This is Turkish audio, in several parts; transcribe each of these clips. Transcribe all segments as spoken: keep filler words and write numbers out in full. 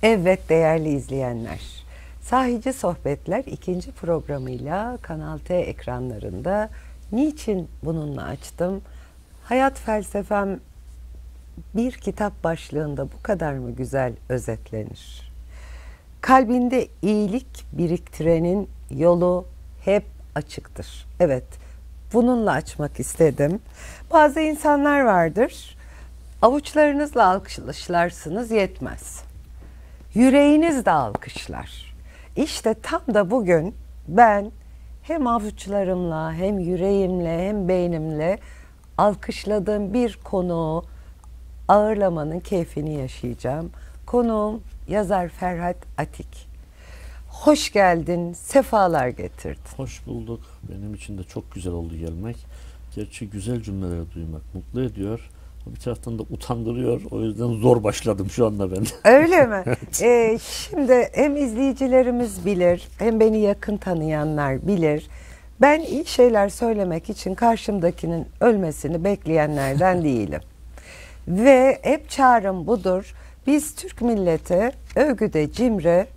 Evet değerli izleyenler, Sahici Sohbetler ikinci programıyla Kanal T ekranlarında. Niçin bununla açtım? Hayat felsefem bir kitap başlığında bu kadar mı güzel özetlenir? Kalbinde iyilik biriktirenin yolu hep açıktır. Evet, bununla açmak istedim. Bazı insanlar vardır, avuçlarınızla alkışlarsınız yetmez. Yüreğiniz de alkışlar. İşte tam da bugün ben hem avuçlarımla hem yüreğimle hem beynimle alkışladığım bir konuğu ağırlamanın keyfini yaşayacağım. Konuğum yazar Ferhat Atik. Hoş geldin, sefalar getirdin. Hoş bulduk. Benim için de çok güzel oldu gelmek. Gerçi güzel cümleleri duymak mutlu ediyor. Bir taraftan da utandırıyor. O yüzden zor başladım şu anda ben. Öyle mi? ee, şimdi hem izleyicilerimiz bilir, hem beni yakın tanıyanlar bilir. Ben iyi şeyler söylemek için karşımdakinin ölmesini bekleyenlerden değilim. Ve hep çağrım budur. Biz Türk milleti övgüde cimri,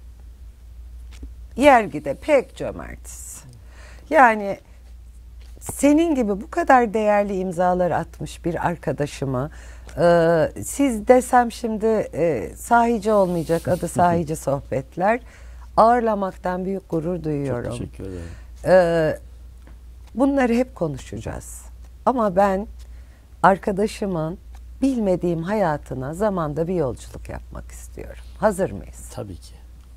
yergide pek cömertiz. Yani senin gibi bu kadar değerli imzalar atmış bir arkadaşımı e, siz desem şimdi e, sahici olmayacak, adı Sahici Sohbetler, ağırlamaktan büyük gurur duyuyorum. Çok teşekkür ederim. E, bunları hep konuşacağız. Ama ben arkadaşımın bilmediğim hayatına zamanda bir yolculuk yapmak istiyorum. Hazır mıyız? Tabii ki.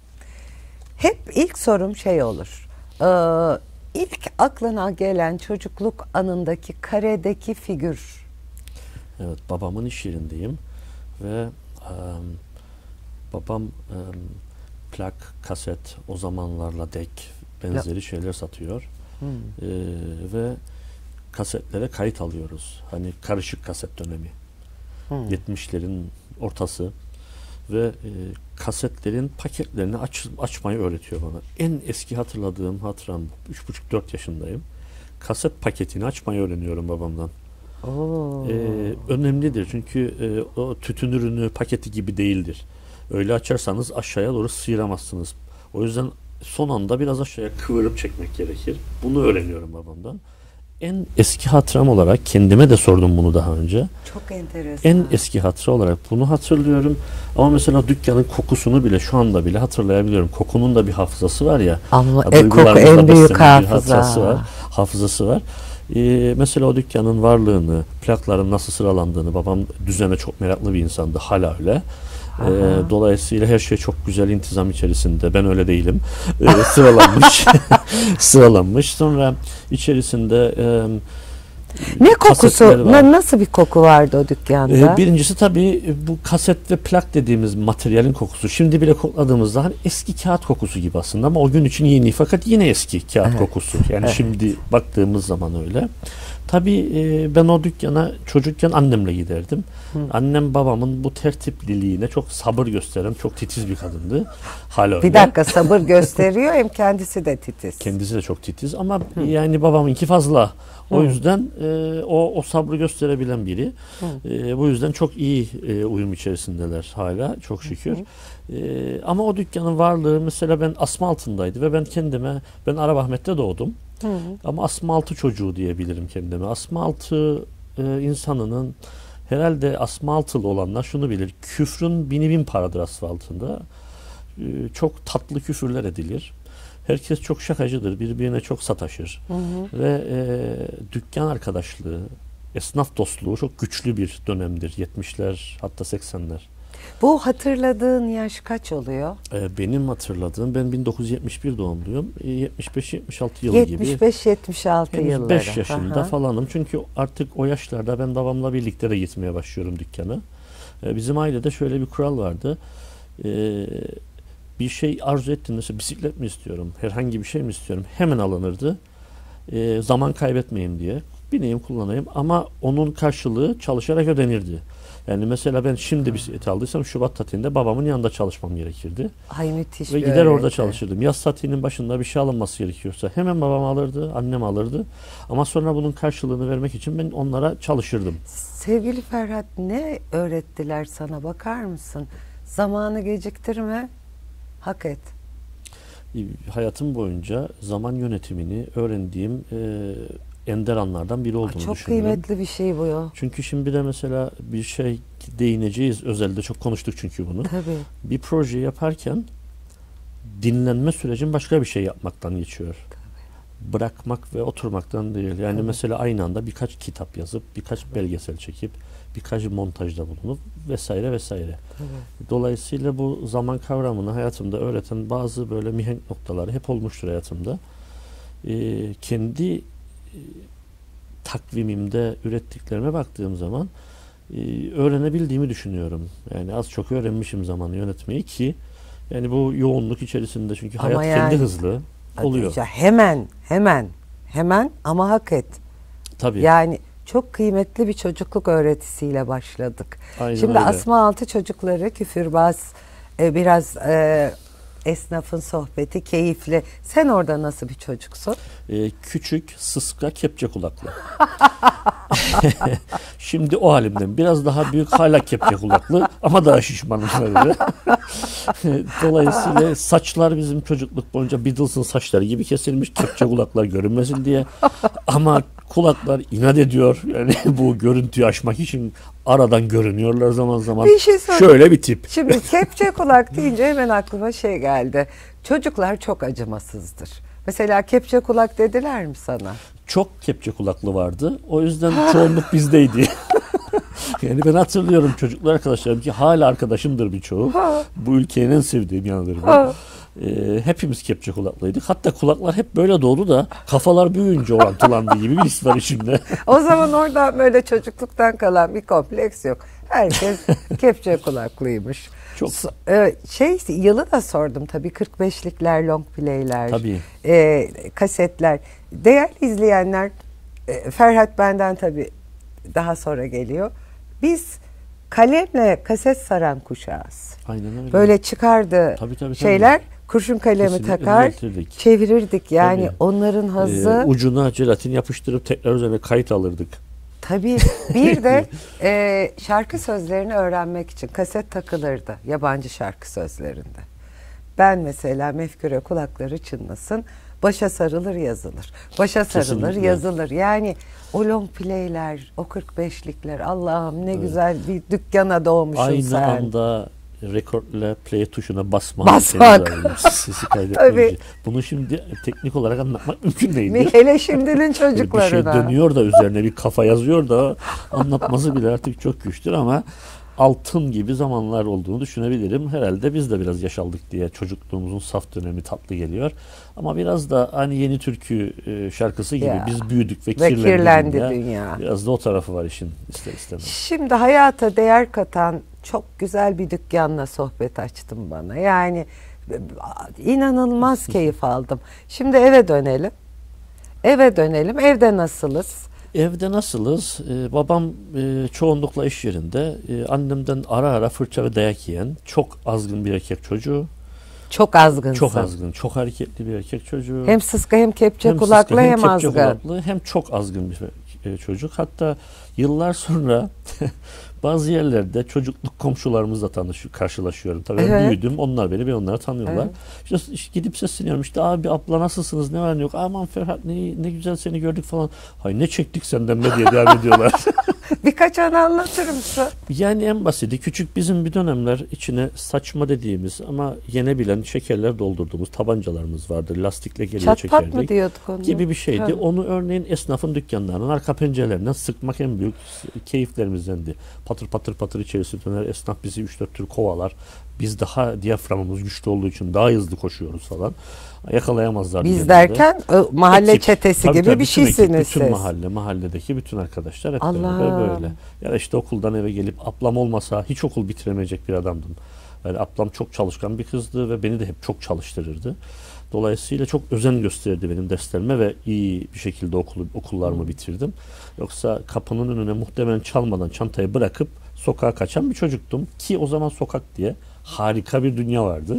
Hep ilk sorum şey olur. Ee, ilk aklına gelen çocukluk anındaki karedeki figür. Evet, babamın iş yerindeyim ve um, babam um, plak, kaset, o zamanlarla dek benzeri ya. şeyler satıyor. Hmm. Ee, ve kasetlere kayıt alıyoruz. Hani karışık kaset dönemi. Hmm. yetmişlerin ortası ve e, kasetlerin paketlerini aç, açmayı öğretiyor bana. En eski hatırladığım hatıram, üç buçuk dört yaşındayım. Kaset paketini açmayı öğreniyorum babamdan. Oo. Ee, önemlidir çünkü e, o tütün ürünü paketi gibi değildir. Öyle açarsanız aşağıya doğru sıyıramazsınız. O yüzden son anda biraz aşağıya kıvırıp çekmek gerekir. Bunu öğreniyorum babamdan. En eski hatıram olarak kendime de sordum bunu daha önce. Çok enteresan. En eski hatıra olarak bunu hatırlıyorum. Ama mesela dükkanın kokusunu bile şu anda bile hatırlayabiliyorum. Kokunun da bir hafızası var ya. Ama e, koku en büyük hafıza. Var, hafızası var. Ee, mesela o dükkanın varlığını, plakların nasıl sıralandığını, babam düzene çok meraklı bir insandı. Hala öyle. Ee, dolayısıyla her şey çok güzel intizam içerisinde. Ben öyle değilim. Ee, sıralanmış. sıralanmış. Sonra içerisinde e, ne kokusu? Nasıl bir koku vardı o dükkanda? Ee, birincisi tabii bu kaset ve plak dediğimiz materyalin kokusu. Şimdi bile kokladığımızda hani eski kağıt kokusu gibi aslında ama o gün için yeni, fakat yine eski kağıt evet. kokusu. Yani evet. Şimdi baktığımız zaman öyle. Tabii e, ben o dükkana çocukken annemle giderdim. Hı. Annem babamın bu tertipliliğine çok sabır gösteren, çok titiz bir kadındı. Hala öyle. Bir dakika, sabır gösteriyor hem kendisi de titiz. Kendisi de çok titiz ama Hı. yani babamınki fazla. O Hı. yüzden e, o, o sabrı gösterebilen biri. E, bu yüzden çok iyi e, uyum içerisindeler hala, çok şükür. E, ama o dükkanın varlığı, mesela ben Asmaltı'ndaydı ve ben kendime, ben Arabahmet'te doğdum. Hı. Ama Asmaltı çocuğu diyebilirim kendime. Asmaltı e, insanının, herhalde Asmaltılı olanlar şunu bilir. Küfrün bini bin paradır asfaltında. E, çok tatlı küfürler edilir. Herkes çok şakacıdır, birbirine çok sataşır. Hı hı. Ve e, dükkan arkadaşlığı, esnaf dostluğu çok güçlü bir dönemdir. yetmişler hatta seksenler. Bu hatırladığın yaş kaç oluyor? E, benim hatırladığım, ben bin dokuz yüz yetmiş bir doğumluyum. E, yetmiş beş yetmiş altı yılı gibi. yetmiş beş yetmiş altı yılları. beş yaşında Aha. falanım. Çünkü artık o yaşlarda ben babamla birlikte de gitmeye başlıyorum dükkana. E, bizim ailede şöyle bir kural vardı. Eee Bir şey arzu ettiğinde, mesela bisiklet mi istiyorum, herhangi bir şey mi istiyorum, hemen alınırdı. E, zaman kaybetmeyeyim diye. Bineyim, kullanayım, ama onun karşılığı çalışarak ödenirdi. Yani mesela ben şimdi bisiklet aldıysam Şubat tatilinde babamın yanında çalışmam gerekirdi. Ay müthiş. Ve gider öğreti. Orada çalışırdım. Yaz tatilinin başında bir şey alınması gerekiyorsa hemen babam alırdı, annem alırdı. Ama sonra bunun karşılığını vermek için ben onlara çalışırdım. Sevgili Ferhat, ne öğrettiler sana, bakar mısın? zamanı geciktirme, hak et. Hayatım boyunca zaman yönetimini öğrendiğim e, ender anlardan biri olduğunu Çok düşünüyorum. kıymetli bir şey bu ya. Çünkü şimdi de mesela bir şey değineceğiz. Özelde çok konuştuk çünkü bunu. Tabii. Bir proje yaparken dinlenme sürecin başka bir şey yapmaktan geçiyor. Tabii. Bırakmak ve oturmaktan değil. Yani Tabii. mesela aynı anda birkaç kitap yazıp, birkaç Tabii. belgesel çekip, birkaç montajda bulunup vesaire vesaire. Tabii. Dolayısıyla bu zaman kavramını hayatımda öğreten bazı böyle mihenk noktaları hep olmuştur hayatımda. Ee, kendi e, takvimimde ürettiklerime baktığım zaman e, öğrenebildiğimi düşünüyorum. Yani az çok öğrenmişim zamanı yönetmeyi ki yani bu yoğunluk içerisinde çünkü ama hayat yani, kendi hızlı oluyor. Hemen hemen hemen ama hak et. Tabii. Yani çok kıymetli bir çocukluk öğretisiyle başladık. Aynen Şimdi öyle. Asma Altı çocukları küfürbaz, e, biraz e, esnafın sohbeti keyifli. Sen orada nasıl bir çocuksun? Ee, küçük, sıska, kepçe kulaklı. Şimdi o halimden biraz daha büyük, hala kepçe kulaklı ama daha şişmanım böyle. Dolayısıyla saçlar bizim çocukluk boyunca Beatles'ın saçları gibi kesilmiş, kepçe kulaklar görünmesin diye. Ama kulaklar inat ediyor. Yani bu görüntüyü aşmak için aradan görünüyorlar zaman zaman. Bir şey şöyle bir tip. Şimdi kepçe kulak deyince hemen aklıma şey geldi. Çocuklar çok acımasızdır. Mesela kepçe kulak dediler mi sana? Çok kepçe kulaklı vardı. O yüzden çoğunluk bizdeydi. Yani ben hatırlıyorum çocuklar arkadaşlarım ki hala arkadaşımdır birçoğu. Bu ülkenin en sevdiğim yanıdır bu. Ee, hepimiz kepçe kulaklıydık. Hatta kulaklar hep böyle doğdu da kafalar büyüyünce orantılandı gibi bir his var içimde. O zaman orada böyle çocukluktan kalan bir kompleks yok. Herkes kepçe kulaklıymış. Çok. Ee, şey yılı da sordum tabii, kırk beşlikler, long play'ler, Tabii. E, kasetler. Değerli izleyenler, e, Ferhat benden tabii daha sonra geliyor. Biz kalemle kaset saran kuşağız. Aynen öyle. Böyle çıkardı tabii, tabii, şeyler, tabii. kurşun kalemi Kesinlikle takar, düzeltirdik. çevirirdik. Yani Tabii. onların hazı. Ee, ucuna jelatin yapıştırıp tekrar üzerine kayıt alırdık. Tabii. Bir de e, şarkı sözlerini öğrenmek için kaset takılırdı yabancı şarkı sözlerinde. Ben mesela Mefküre kulakları çınlasın, başa sarılır yazılır. Başa sarılır Kesinlikle. yazılır. Yani o long play'ler, o kırk beşlikler, Allah'ım ne evet. güzel bir dükkana doğmuşsun aynı sen. Aynı anda rekordla play tuşuna basmak. Basmak. Sesi kaydetmek. Bunu şimdi teknik olarak anlatmak mümkün değil. Hele şimdinin çocuklarına. Bir şey dönüyor da üzerine bir kafa yazıyor da anlatması bile artık çok güçtür ama altın gibi zamanlar olduğunu düşünebilirim. Herhalde biz de biraz yaş aldık diye çocukluğumuzun saf dönemi tatlı geliyor. Ama biraz da hani yeni türkü şarkısı gibi ya, biz büyüdük ve, ve kirlendi, kirlendi dünya. dünya. Biraz da o tarafı var işin ister istemez. Şimdi hayata değer katan çok güzel bir dükkanla sohbet açtım bana. Yani inanılmaz keyif aldım. Şimdi eve dönelim. Eve dönelim. Evde nasılız? Evde nasılız? Ee, babam e, çoğunlukla iş yerinde. E, annemden ara ara fırça ve dayak yiyen çok azgın bir erkek çocuğu. Çok azgınsın. Çok azgın, çok hareketli bir erkek çocuğu. Hem sıska hem kepçe hem kulaklı sıska, hem, hem kepçe azgın. Kulaklı, hem çok azgın bir e, çocuk. Hatta yıllar sonra bazı yerlerde çocukluk komşularımızla tanışıyor, karşılaşıyorum. Tabii evet. Ben büyüdüm, onlar beni, ben onları tanıyorlar. Evet. İşte, işte gidip sesleniyorum, işte abi abla nasılsınız, ne var ne yok, aman Ferhat ne, ne güzel seni gördük falan. Hay ne çektik senden be diye devam ediyorlar. Birkaç anı anlatır mısın? Yani en basiti, küçük bizim bir dönemler içine saçma dediğimiz ama yenebilen şekerler doldurduğumuz tabancalarımız vardı. Lastikle geriye çat çekerdik. Çat pat mı diyorduk onu? Gibi bir şeydi. Ha. Onu örneğin esnafın dükkanlarının arka pencerelerinden sıkmak en büyük keyiflerimizdendi. Patır patır patır içerisi döner. Esnaf bizi üç dört tür kovalar. Biz daha diyaframımız güçlü olduğu için daha hızlı koşuyoruz falan. Yakalayamazlar. Biz derken o, mahalle ekip, çetesi tabii, gibi tabii, bir şeysiniz ekip, siz. bütün mahalle, mahalledeki bütün arkadaşlar hep Allah. beraber böyle. Ya işte okuldan eve gelip ablam olmasa hiç okul bitiremeyecek bir adamdım. Yani ablam çok çalışkan bir kızdı ve beni de hep çok çalıştırırdı. Dolayısıyla çok özen gösterdi benim derslerime ve iyi bir şekilde okul, okullarımı bitirdim. Yoksa kapının önüne muhtemelen çalmadan çantayı bırakıp sokağa kaçan bir çocuktum. Ki o zaman sokak diye harika bir dünya vardı.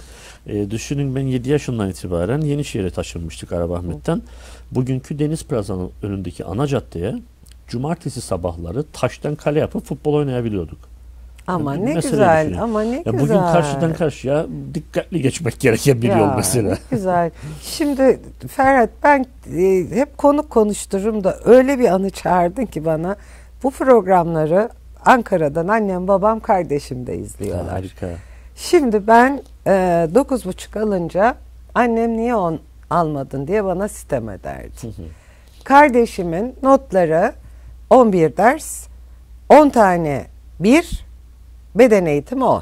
E, düşünün ben yedi yaşından itibaren Yenişehir'e taşınmıştık Arabahmet'ten. Bugünkü Deniz Plaza'nın önündeki ana caddeye cumartesi sabahları taştan kale yapıp futbol oynayabiliyorduk. Ama Bir ne mesele güzel, düşünün. ama ne Ya güzel. bugün karşıdan karşıya dikkatli geçmek gereken bir Ya, yol mesela. ne güzel. Şimdi Ferhat, ben e, hep konuk konuştururum da öyle bir anı çağırdın ki bana. Bu programları Ankara'dan annem, babam, kardeşim de izliyorlar. Harika. Şimdi ben e, dokuz buçuk alınca annem niye on almadın diye bana sitem ederdi. Kardeşimin notları on bir ders, on tane bir, beden eğitimi on.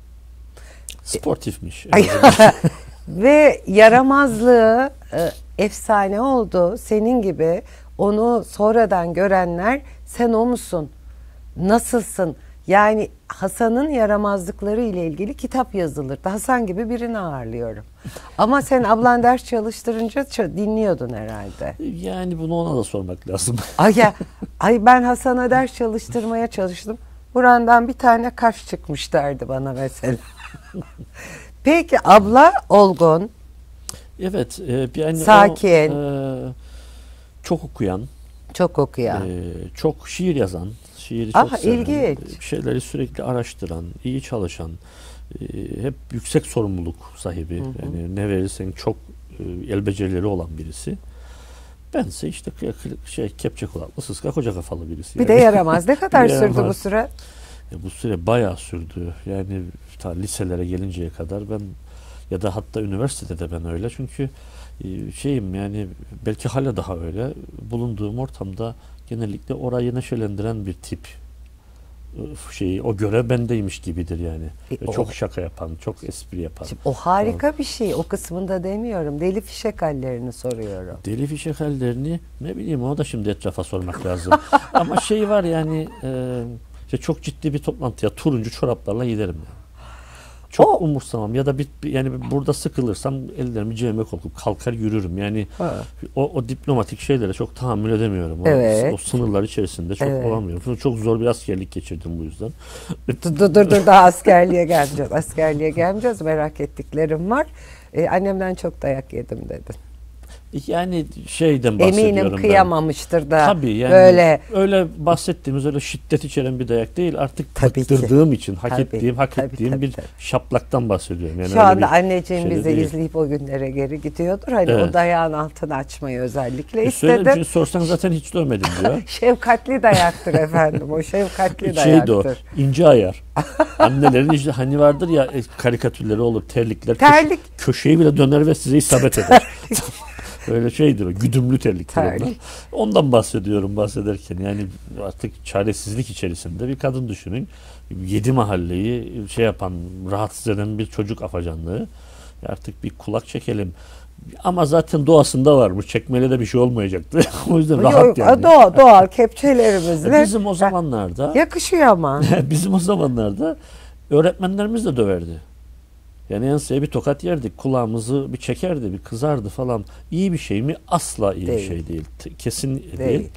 Sportifmiş. Ve yaramazlığı e, efsane oldu. Senin gibi onu sonradan görenler, sen o musun? Nasılsın? Yani Hasan'ın yaramazlıkları ile ilgili kitap yazılırdı. Hasan gibi birini ağırlıyorum. Ama sen ablan ders çalıştırınca ç- dinliyordun herhalde. Yani bunu ona da sormak lazım. Ay, ya, ay ben Hasan'a ders çalıştırmaya çalıştım. Burandan bir tane kaş çıkmış derdi bana mesela. Peki abla olgun, Evet. E, yani sakin, o, e, çok okuyan, çok okuyan. e, çok şiir yazan, şiiri Ah, çok seven, ilginç. bir şeyleri sürekli araştıran, iyi çalışan, e, hep yüksek sorumluluk sahibi. Hı hı. Yani ne verirsen çok e, el becerileri olan birisi. Bense işte k- şey kepçe kulaklı, sıska koca kafalı birisi. Bir de Yani. yaramaz. Ne kadar Bir de sürdü bu yaramaz. süre? Ya bu süre bayağı sürdü. Yani ta liselere gelinceye kadar ben, ya da hatta üniversitede de ben öyle. Çünkü e, şeyim yani, belki hala daha öyle. Bulunduğum ortamda genellikle orayı neşelendiren bir tip e, şeyi, o görev bendeymiş gibidir yani. E, Ve o- çok şaka yapan, çok espri yapan. Şimdi o harika bir şey. O kısmında demiyorum. Deli fişek hallerini soruyorum. Deli fişek hallerini ne bileyim, o da şimdi etrafa sormak lazım. Ama şey var yani, e, işte çok ciddi bir toplantıya turuncu çoraplarla giderim yani. Çok O- umursamam, ya da bir, bir- yani burada sıkılırsam ellerimi cebime koyup kalkar yürürüm. Yani Ha. o, o diplomatik şeylere çok tahammül edemiyorum. O, Evet. o sınırlar içerisinde çok Evet. olamıyorum. Çünkü çok zor bir askerlik geçirdim bu yüzden. Dur dur dur, dur daha askerliğe gelmeyeceğiz. Askerliğe gelmeyeceğiz. Merak ettiklerim var. Ee, annemden çok dayak yedim dedin. Yani şeyden bahsediyorum Eminim ben. kıyamamıştır da Tabii yani böyle. öyle bahsettiğimiz öyle şiddet içeren bir dayak değil. Artık Tabii ki. bıktırdığım için, hak Tabii, ettiğim, hak tabii, ettiğim tabii, bir tabii. şaplaktan bahsediyorum. Yani Şu öyle anda bir anneciğim şey de bizi değil. izleyip o günlere geri gidiyordur. Hani Evet. o dayağın altını açmayı özellikle E söyle, bir istedim. şey sorsan zaten hiç dövmedim diyor. Şefkatli dayaktır efendim. O şefkatli Şeydi o, dayaktır. ince ayar. Annelerin işte hani vardır ya, e, karikatürleri olur, terlikler. köş- Terlik. köşeyi bile döner ve size isabet eder. Öyle şeydir o, güdümlü terliktir onlar. Terlik. Ondan bahsediyorum bahsederken. Yani artık çaresizlik içerisinde bir kadın düşünün. Yedi mahalleyi şey yapan, rahatsız eden bir çocuk afacanlığı. Artık bir kulak çekelim. Ama zaten doğasında varmış. Çekmeyle de bir şey olmayacaktı. O yüzden rahat Yok, yani. doğal, doğal kepçelerimizle. Bizim o zamanlarda Yakışıyor ama. bizim o zamanlarda öğretmenlerimiz de döverdi. Yani enseye bir tokat yerdik, kulağımızı bir çekerdi, bir kızardı falan. İyi bir şey mi? Asla iyi Değil. bir şey değil. T- Kesin değil. Değil.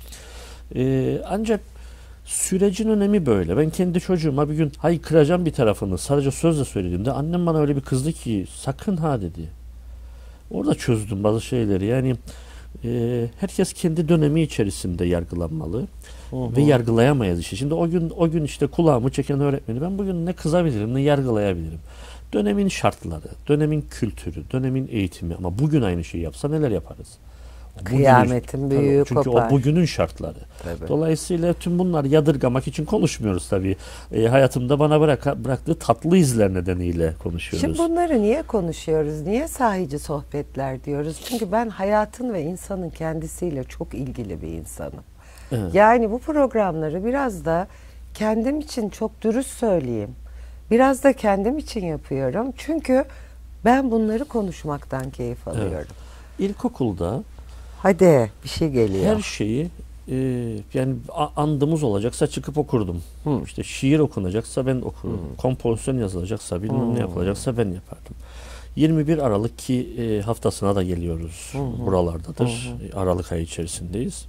Ee, ancak sürecin önemi böyle. Ben kendi çocuğuma bir gün haykıracağım bir tarafını sadece sözle söylediğimde annem bana öyle bir kızdı ki sakın ha dedi. Orada çözdüm bazı şeyleri. Yani e, herkes kendi dönemi içerisinde yargılanmalı. Ve yargılayamayız işte. Şimdi o gün o gün işte kulağımı çeken öğretmeni ben bugün ne kızabilirim ne yargılayabilirim. Dönemin şartları, dönemin kültürü, dönemin eğitimi, ama bugün aynı şeyi yapsa neler yaparız? O bugünün- Kıyametin Tabii, büyüğü çünkü kopar. o bugünün şartları. Tabii. Dolayısıyla tüm bunlar yadırgamak için konuşmuyoruz tabii. E, hayatımda bana bırak, bıraktığı tatlı izler nedeniyle konuşuyoruz. Şimdi bunları niye konuşuyoruz? Niye sahici sohbetler diyoruz? Çünkü ben hayatın ve insanın kendisiyle çok ilgili bir insanım. Evet. Yani bu programları biraz da kendim için çok dürüst söyleyeyim. Biraz da kendim için yapıyorum. Çünkü ben bunları konuşmaktan keyif alıyorum. İlkokulda Hadi bir şey geliyor. her şeyi e, yani a- andımız olacaksa çıkıp okurdum. Hı. İşte şiir okunacaksa ben okurdum. Kompozisyon yazılacaksa, bilmem Hı. ne yapılacaksa ben yapardım. yirmi bir Aralık ki e, haftasına da geliyoruz. Hı. Buralardadır. E, Aralık ayı içerisindeyiz.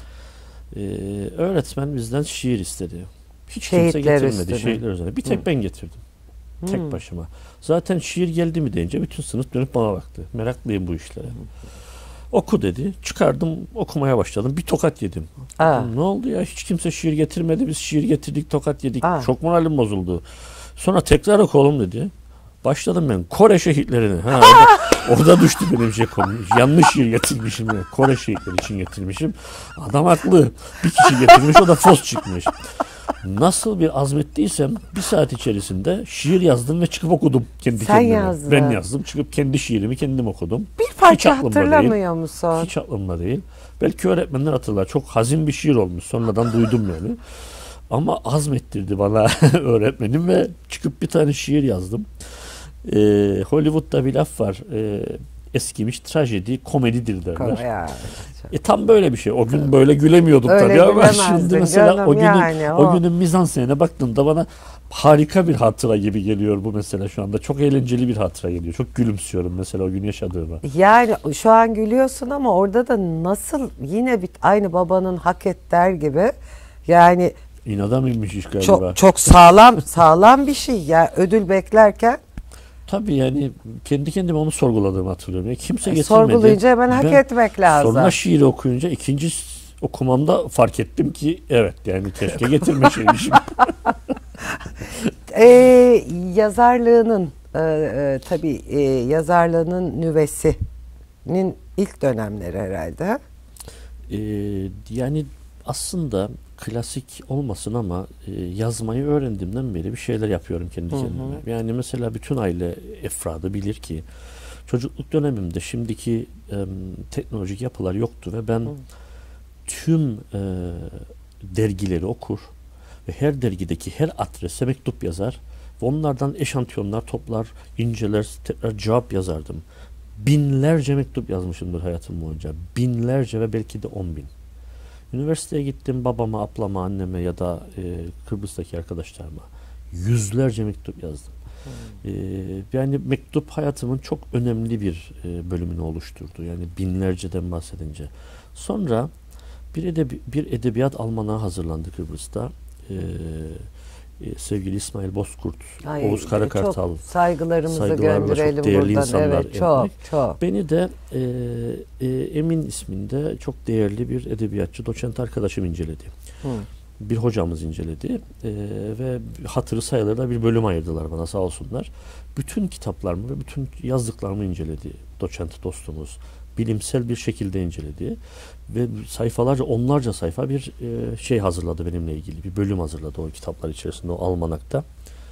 E, öğretmen bizden şiir istedi. Hiç kimse Şehitler getirmedi. üstüne. Şehitler üzerine. Bir tek Hı. ben getirdim. Hı. Tek başıma. Zaten şiir geldi mi deyince bütün sınıf bana baktı. Meraklıyım bu işlere. Oku dedi. Çıkardım, okumaya başladım. Bir tokat yedim. Aa. Ne oldu ya? Hiç kimse şiir getirmedi. Biz şiir getirdik, tokat yedik. Aa. Çok moralim bozuldu. Sonra tekrar oku oğlum dedi. Başladım ben Kore şehitlerini. Ha, orada, orada düştü benim şey konu. Yanlış şiir getirmişim. Yani. Kore şehitleri için getirmişim. Adam haklı. Bir kişi getirmiş, o da Fos çıkmış. Nasıl bir azmettiysem bir saat içerisinde şiir yazdım ve çıkıp okudum kendi Sen kendime. yazdın. Ben yazdım. Çıkıp kendi şiirimi kendim okudum. Bir parça aklımda hatırlamıyor değil. musun? Hiç aklımda değil. Belki öğretmenler hatırlar. Çok hazin bir şiir olmuş. Sonradan duydum yani. Ama azmettirdi bana öğretmenim ve çıkıp bir tane şiir yazdım. Ee, Hollywood'da bir laf var. Ee, eskimiş trajedi komedidir derler. Ya. E tam böyle bir şey. O gün böyle gülemiyordum Öyle tabii ama gülemezdin şimdi mesela canım o günün yani, o. o. günün mizansenine baktığımda bana harika bir hatıra gibi geliyor bu mesela şu anda. Çok eğlenceli bir hatıra geliyor. Çok gülümsüyorum mesela o gün yaşadığıma. Yani şu an gülüyorsun ama orada da nasıl yine bir aynı babanın hak et der gibi yani İnada mıymış iş galiba? çok çok sağlam sağlam bir şey ya ödül beklerken. Tabii yani kendi kendime onu sorguladığımı hatırlıyorum. Yani kimse E, getirmedi. sorgulayınca hemen hak Ben etmek lazım. Sonra şiiri okuyunca ikinci okumamda fark ettim ki evet yani keşke getirmeseymişim. e, yazarlığının e, e, tabii e, yazarlığının nüvesinin ilk dönemleri herhalde. Ee, yani aslında klasik olmasın ama e, yazmayı öğrendiğimden beri bir şeyler yapıyorum kendi kendime. Hı hı. Yani mesela bütün aile efradı bilir ki çocukluk dönemimde şimdiki e, teknolojik yapılar yoktu ve ben hı. tüm e, dergileri okur ve her dergideki her adrese mektup yazar ve onlardan eşantiyonlar toplar, inceler, tekrar cevap yazardım. Binlerce mektup yazmışımdır hayatım boyunca. Binlerce ve belki de on bin. Üniversiteye gittim babama, ablama, anneme ya da e, Kıbrıs'taki arkadaşlarıma yüzlerce mektup yazdım. Hmm. E, yani mektup hayatımın çok önemli bir e, bölümünü oluşturdu. Yani binlerceden bahsedince. Sonra bir, edebi, bir edebiyat almanağı hazırlandı Kıbrıs'ta. E, e, sevgili İsmail Bozkurt, Ay, Oğuz Karakartal. Çok saygılarımızı gönderelim çok değerli buradan. insanlar. Evet, çok, çok. Beni de e, e, Emin isminde çok değerli bir edebiyatçı, doçent arkadaşım inceledi. Hı. Bir hocamız inceledi e, ve hatırı sayılır da bir bölüm ayırdılar bana sağ olsunlar. Bütün kitaplarımı ve bütün yazdıklarımı inceledi doçent dostumuz. Bilimsel bir şekilde inceledi ve sayfalarca, onlarca sayfa bir e, şey hazırladı benimle ilgili. Bir bölüm hazırladı o kitaplar içerisinde, o almanakta.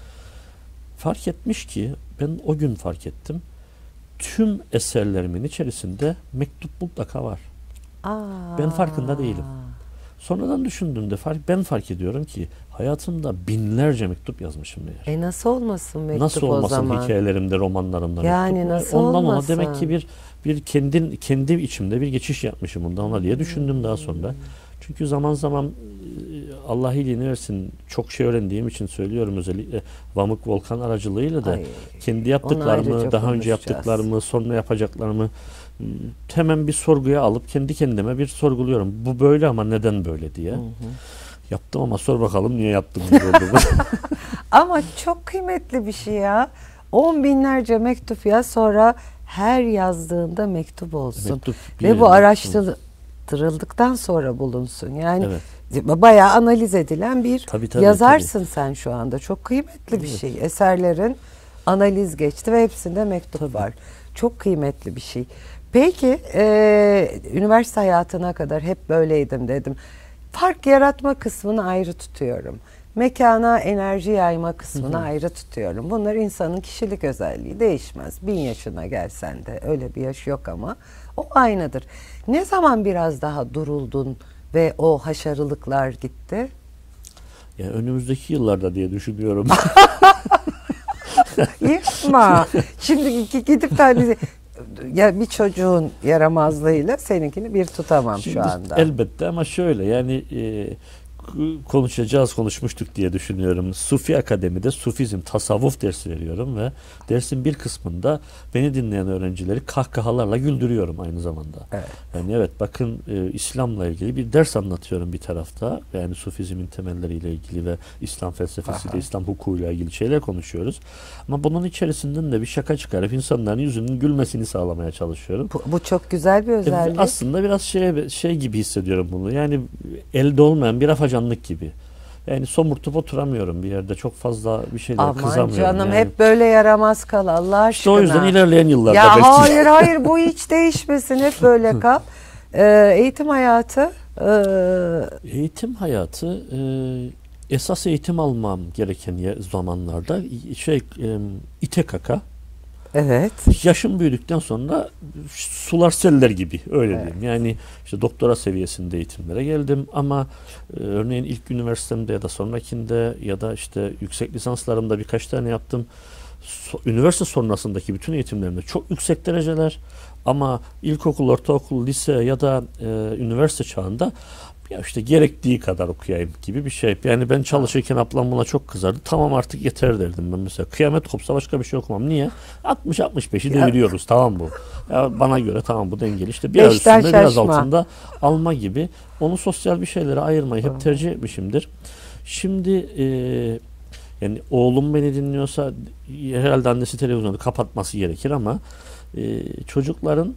Fark etmiş ki, ben o gün fark ettim, tüm eserlerimin içerisinde mektup mutlaka var. Aa. Ben farkında değilim. Sonradan düşündüğümde fark, ben fark ediyorum ki hayatımda binlerce mektup yazmışım meğer. E nasıl olmasın mektup nasıl olmasın o zaman? Hikayelerimde, romanlarımda yani mektup. Nasıl Ondan olmasın? ona demek ki bir bir kendi kendi içimde bir geçiş yapmışım ondan ona diye düşündüm daha sonra. Çünkü zaman zaman Allah iyiliğini versin çok şey öğrendiğim için söylüyorum, özellikle Vamık Volkan aracılığıyla da Ay, kendi yaptıklarımı, daha önce yaptıklarımı, sonra yapacaklarımı hemen bir sorguya alıp kendi kendime bir sorguluyorum. Bu böyle ama neden böyle diye. Hı hı. Yaptım ama sor bakalım niye yaptım gibi oldu. Ama çok kıymetli bir şey ya. On binlerce mektup yaz, sonra her yazdığında mektup olsun. Mektup ve bu araştırıldıktan sonra bulunsun. Yani evet. bayağı analiz edilen bir tabii, tabii, yazarsın tabii. Sen şu anda. Çok kıymetli evet. bir şey. Eserlerin analiz geçti ve hepsinde mektup tabii. var. Çok kıymetli bir şey. Peki e, üniversite hayatına kadar hep böyleydim dedim. Fark yaratma kısmını ayrı tutuyorum. Mekana enerji yayma kısmını hı hı. ayrı tutuyorum. Bunlar insanın kişilik özelliği, değişmez. Bin yaşına gelsen de öyle bir yaş yok ama o aynıdır. Ne zaman biraz daha duruldun ve o haşarılıklar gitti? Ya önümüzdeki yıllarda diye düşünüyorum. Yapma. Şimdi gidip de hani ya bir çocuğun yaramazlığıyla seninkini bir tutamam Şimdi şu anda. Elbette ama şöyle yani e, konuşacağız, konuşmuştuk diye düşünüyorum. Sufi Akademi'de Sufizm, tasavvuf dersi veriyorum ve dersin bir kısmında beni dinleyen öğrencileri kahkahalarla güldürüyorum aynı zamanda. Evet. Yani evet, bakın e, İslam'la ilgili bir ders anlatıyorum bir tarafta. Yani Sufizmin temelleriyle ilgili ve İslam felsefesiyle, İslam hukukuyla ilgili şeyler konuşuyoruz. Ama bunun içerisinden de bir şaka çıkarıp insanların yüzünün gülmesini sağlamaya çalışıyorum. Bu, bu çok güzel bir özellik. E, aslında biraz şey, şey gibi hissediyorum bunu. Yani elde olmayan bir afacanlık gibi. Yani somurtup oturamıyorum bir yerde. Çok fazla bir şeyler Aman kızamıyorum. canım yani. hep böyle yaramaz kal Allah aşkına. İşte o yüzden ilerleyen yıllarda ya belki. hayır hayır bu hiç değişmesin, hep böyle kal. Ee, eğitim hayatı. E... Eğitim hayatı e, esas eğitim almam gereken zamanlarda şey e, ite kaka. Evet. Yaşım büyüdükten sonra sular seller gibi öyle Evet. diyeyim. Yani işte doktora seviyesinde eğitimlere geldim ama e, örneğin ilk üniversitemde ya da sonrakinde ya da işte yüksek lisanslarımda birkaç tane yaptım. So, üniversite sonrasındaki bütün eğitimlerimde çok yüksek dereceler ama ilkokul, ortaokul, lise ya da e, üniversite çağında ya işte gerektiği kadar okuyayım gibi bir şey. Yani ben çalışırken ablam buna çok kızardı. Tamam artık yeter derdim ben mesela. Kıyamet kopsa başka bir şey okumam. Niye? altmış altmış beşi deviriyoruz. Tamam bu. Ya bana göre tamam bu dengeli. İşte biraz Beşten üstünde biraz şaşma. altında alma gibi. Onu sosyal bir şeylere ayırmayı hep tercih etmişimdir. Şimdi e, yani oğlum beni dinliyorsa herhalde annesi televizyonu kapatması gerekir ama e, çocukların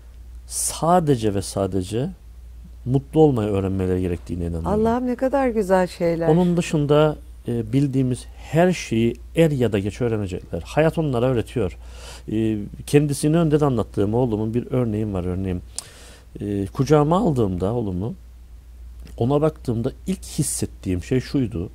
sadece ve sadece mutlu olmayı öğrenmeleri gerektiğine inanıyorum. Allah'ım ne kadar güzel şeyler. Onun dışında e, bildiğimiz her şeyi er ya da geç öğrenecekler. Hayat onlara öğretiyor. E, kendisini önde de anlattığım oğlumun bir örneğim var örneğin. E, kucağıma aldığımda oğlumu, ona baktığımda ilk hissettiğim şey şuydu.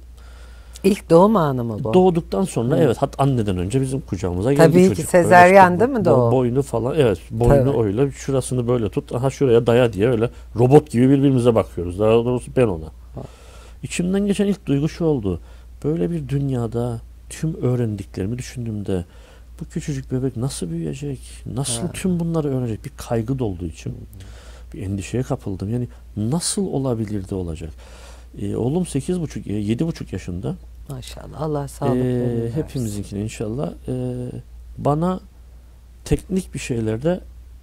İlk doğum anı mı bu? Doğduktan sonra Hı. evet, hatta anneden önce bizim kucağımıza geldi Tabii çocuk. ki sezeryan işte, değil mi doğum? Boynu falan, evet, boynu Tabii. öyle, şurasını böyle tut, aha şuraya daya diye öyle robot gibi birbirimize bakıyoruz. Daha doğrusu ben ona. Ha. İçimden geçen ilk duygu şu oldu. Böyle bir dünyada tüm öğrendiklerimi düşündüğümde bu küçücük bebek nasıl büyüyecek? Nasıl Ha. tüm bunları öğrenecek? Bir kaygı doldu içim. Bir endişeye kapıldım. Yani nasıl olabilir de olacak? Ee, oğlum sekiz buçuk, yedi buçuk yaşında. Maşallah. Allah sağlık Ee, versin. hepimizinkine inşallah. Ee, bana teknik bir şeylerde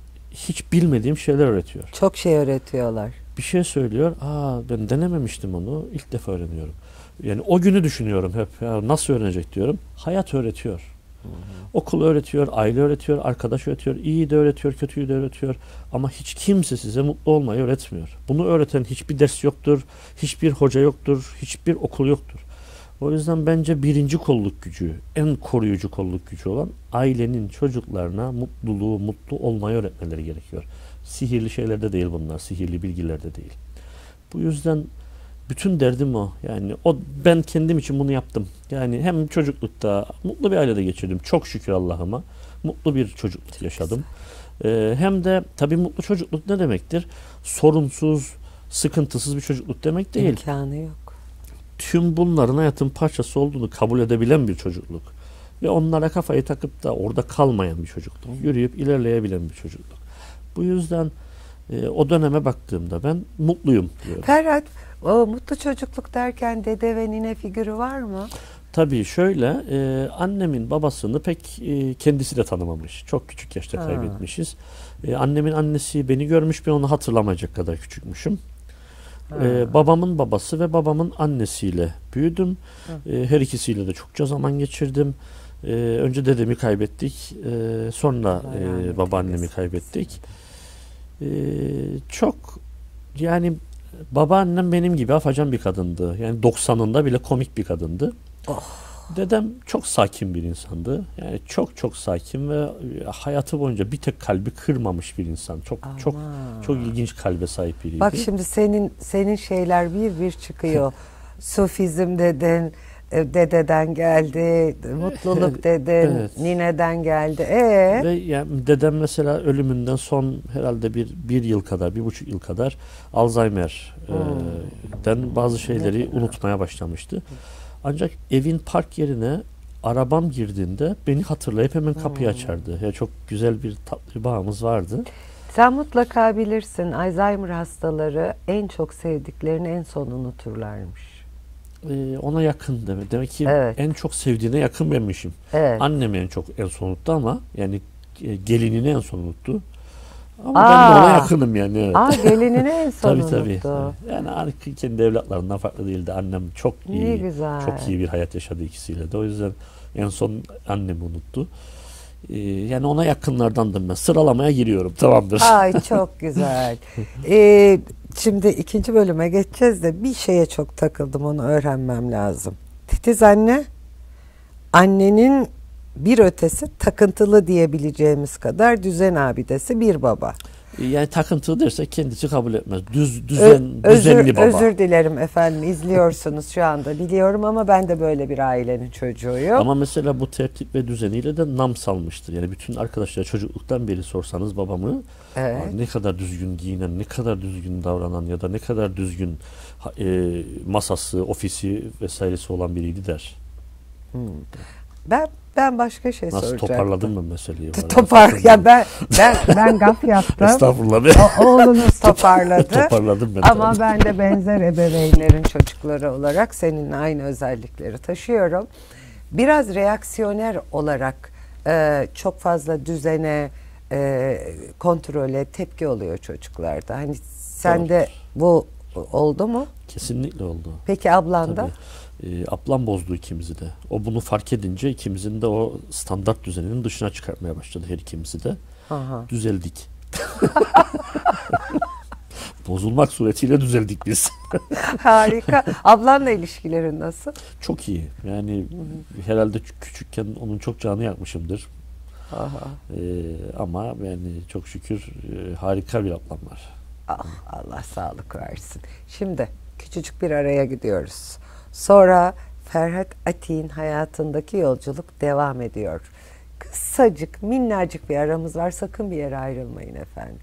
hiç bilmediğim şeyler öğretiyor. Çok şey öğretiyorlar. Bir şey söylüyor. Aa, ben denememiştim onu. İlk defa öğreniyorum. Yani o günü düşünüyorum hep. Ya nasıl öğrenecek diyorum. Hayat öğretiyor. Hı hı. Okul öğretiyor, aile öğretiyor, arkadaş öğretiyor, iyi de öğretiyor, kötüyü de öğretiyor. Ama hiç kimse size mutlu olmayı öğretmiyor. Bunu öğreten hiçbir ders yoktur, hiçbir hoca yoktur, hiçbir okul yoktur. O yüzden bence birinci kolluk gücü, en koruyucu kolluk gücü olan ailenin çocuklarına mutluluğu, mutlu olmayı öğretmeleri gerekiyor. Sihirli şeylerde değil bunlar, sihirli bilgilerde değil. Bu yüzden bütün derdim o. Yani o, ben kendim için bunu yaptım. Yani hem çocuklukta mutlu bir ailede geçirdim. Çok şükür Allah'ıma. Mutlu bir çocukluk yaşadım. Ee, hem de tabii mutlu çocukluk ne demektir? Sorunsuz, sıkıntısız bir çocukluk demek değil. İmkanı yok. Tüm bunların hayatın parçası olduğunu kabul edebilen bir çocukluk. Ve onlara kafayı takıp da orada kalmayan bir çocukluk. Yürüyüp ilerleyebilen bir çocukluk. Bu yüzden e, o döneme baktığımda ben mutluyum diyorum. Ferhat, o mutlu çocukluk derken dede ve nine figürü var mı? Tabii şöyle, e, annemin babasını pek e, kendisi de tanımamış. Çok küçük yaşta Ha. kaybetmişiz. E, annemin annesi beni görmüş, ben onu hatırlamayacak kadar küçükmüşüm. Ee, babamın babası ve babamın annesiyle büyüdüm. Ee, her ikisiyle de çokça zaman geçirdim. Ee, önce dedemi kaybettik. Ee, sonra e, babaannemi kaybettik. Ee, çok yani babaannem benim gibi afacan bir kadındı. Yani doksanında bile komik bir kadındı. Oh. Dedem çok sakin bir insandı. Yani çok çok sakin ve hayatı boyunca bir tek kalbi kırmamış bir insan. Çok Aman. çok çok ilginç kalbe sahip biriydi. Bak şimdi senin senin şeyler bir bir çıkıyor. Sufizm deden, e, dededen geldi, mutluluk deden, Evet. nineden geldi. Ee? Ve yani dedem mesela ölümünden son herhalde bir bir yıl kadar, bir buçuk yıl kadar Alzheimer'den Hmm. bazı şeyleri unutmaya başlamıştı. Ancak evin park yerine arabam girdiğinde beni hatırlayıp hemen kapıyı açardı. Ya çok güzel bir tatlı bağımız vardı. Sen mutlaka bilirsin, Alzheimer hastaları en çok sevdiklerini en son unuturlarmış. Ee, ona yakın demek. Demek ki Evet. en çok sevdiğine yakın benmişim. Evet. Annem en çok en son unuttu ama yani e, gelinini en son unuttu. Ama Aa. ben de ona yakınım yani. Evet. Aa, gelinini en son tabii unuttu. tabii. tabii. Yani hani kendi evlatlarından farklı değildi. Annem çok iyi, Ne güzel. çok iyi bir hayat yaşadı ikisiyle de. O yüzden en son annemi unuttu. Ee, yani ona yakınlardandım ben. Sıralamaya giriyorum. Tamamdır. Ay çok güzel. Ee, şimdi ikinci bölüme geçeceğiz de bir şeye çok takıldım, onu öğrenmem lazım. Titiz anne, annenin bir ötesi takıntılı diyebileceğimiz kadar düzen abidesi bir baba. Yani takıntılı dersek kendisi kabul etmez. Düz, düzen, Ö- düzenli özür, baba. Özür dilerim efendim, izliyorsunuz şu anda biliyorum ama ben de böyle bir ailenin çocuğuyum. Ama mesela bu tertip ve düzeniyle de nam salmıştır. Yani bütün arkadaşlar çocukluktan beri sorsanız babamı, Evet. ne kadar düzgün giyinen, ne kadar düzgün davranan ya da ne kadar düzgün e, masası, ofisi vesairesi olan biriydi der. Hmm. Ben ben başka şey Nasıl soracaktım. toparladın mı meseleyi? Topar ya ben ben ben gaf yaptım. Estağfurullah be. O, oğlunuz toparladı. Toparladım ben. Ama tabii. ben de benzer ebeveynlerin çocukları olarak seninle aynı özellikleri taşıyorum. Biraz reaksiyoner olarak e, çok fazla düzene, e, kontrole tepki oluyor çocuklarda. Hani sende bu oldu mu? Kesinlikle oldu. Peki ablanda? Tabii. E, ablam bozdu ikimizi de. O bunu fark edince ikimizin de o standart düzeninin dışına çıkartmaya başladı her ikimizi de. Aha. Düzeldik. Bozulmak suretiyle düzeldik biz. Harika. Ablanla ilişkilerin nasıl? Çok iyi. Yani herhalde küçükken onun çok canı yakmışımdır. Aha. Ee, ama yani çok şükür e, harika bir ablam var. Ah, Allah sağlık versin. Şimdi küçücük bir araya gidiyoruz. Sonra Ferhat Atik'in hayatındaki yolculuk devam ediyor. Kısacık, minnacık bir aramız var. Sakın bir yere ayrılmayın efendim.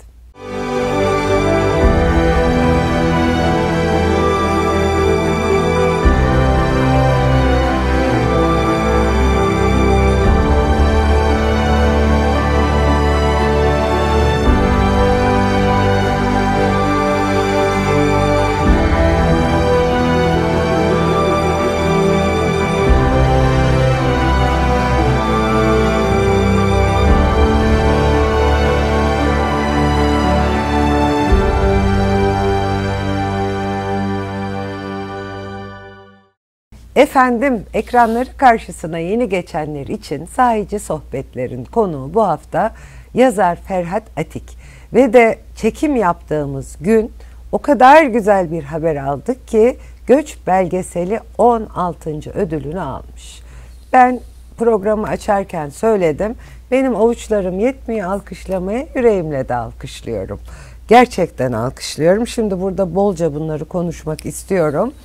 Efendim, ekranları karşısına yeni geçenler için Sahici Sohbetler'in konuğu bu hafta yazar Ferhat Atik. Ve de çekim yaptığımız gün o kadar güzel bir haber aldık ki Göç belgeseli on altıncı ödülünü almış. Ben programı açarken söyledim, benim avuçlarım yetmiyor alkışlamaya, yüreğimle de alkışlıyorum. Gerçekten alkışlıyorum. Şimdi burada bolca bunları konuşmak istiyorum.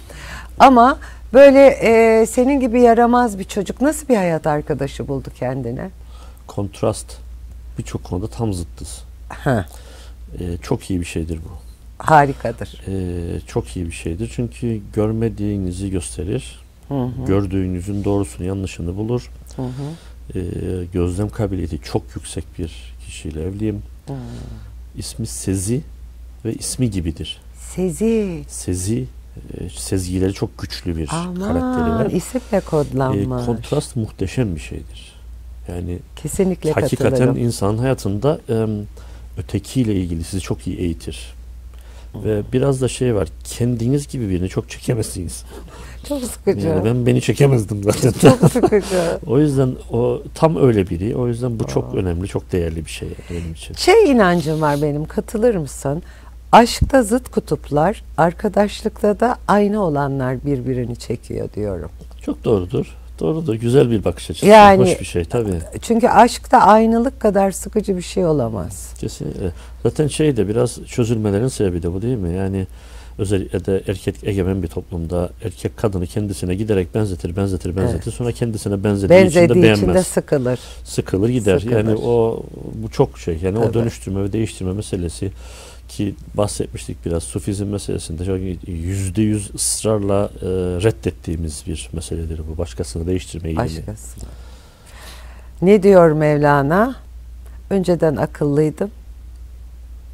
Ama böyle e, senin gibi yaramaz bir çocuk nasıl bir hayat arkadaşı buldu kendine? Kontrast. Birçok konuda tam zıttız. Ha. Ee, çok iyi bir şeydir bu. Harikadır. Ee, çok iyi bir şeydir. Çünkü görmediğinizi gösterir. Hı hı. Gördüğünüzün doğrusunu yanlışını bulur. Hı hı. Ee, gözlem kabiliyeti çok yüksek bir kişiyle evliyim. Hı. İsmi Sezi ve ismi gibidir. Sezi. Sezi, e, sezgileri çok güçlü bir Aman, karakteri var. isimle kodlanmış. E, kontrast muhteşem bir şeydir. Yani kesinlikle hakikaten katılırım. insanın hayatında e, ötekiyle ilgili sizi çok iyi eğitir. Hı. Ve biraz da şey var, kendiniz gibi birini çok çekemezsiniz. Çok sıkıcı. Yani ben beni çekemezdim zaten. Çok sıkıcı. O yüzden o tam öyle biri. O yüzden bu Aa. çok önemli, çok değerli bir şey benim için. Şey inancım var benim, katılır mısın? Aşkta zıt kutuplar, arkadaşlıkta da aynı olanlar birbirini çekiyor diyorum. Çok doğrudur. Doğrudur. Güzel bir bakış açısı. Yani, hoş bir şey tabii. Çünkü aşkta aynılık kadar sıkıcı bir şey olamaz. Kesinlikle. Zaten şey de biraz çözülmelerin sebebi de bu değil mi? Yani özellikle de erkek egemen bir toplumda erkek kadını kendisine giderek benzetir, benzetir, benzetir. Evet. Sonra kendisine benzediği, benzediği için de beğenmez. için de sıkılır. Sıkılır gider. Sıkılır. Yani o bu çok şey. Yani Tabii. o dönüştürme ve değiştirme meselesi ki bahsetmiştik biraz Sufizm meselesinde çok yüzde yüz ısrarla e, reddettiğimiz bir meseledir bu. Başkasını değiştirme eğilimi. Başkasını. Ne diyor Mevlana? Önceden akıllıydım.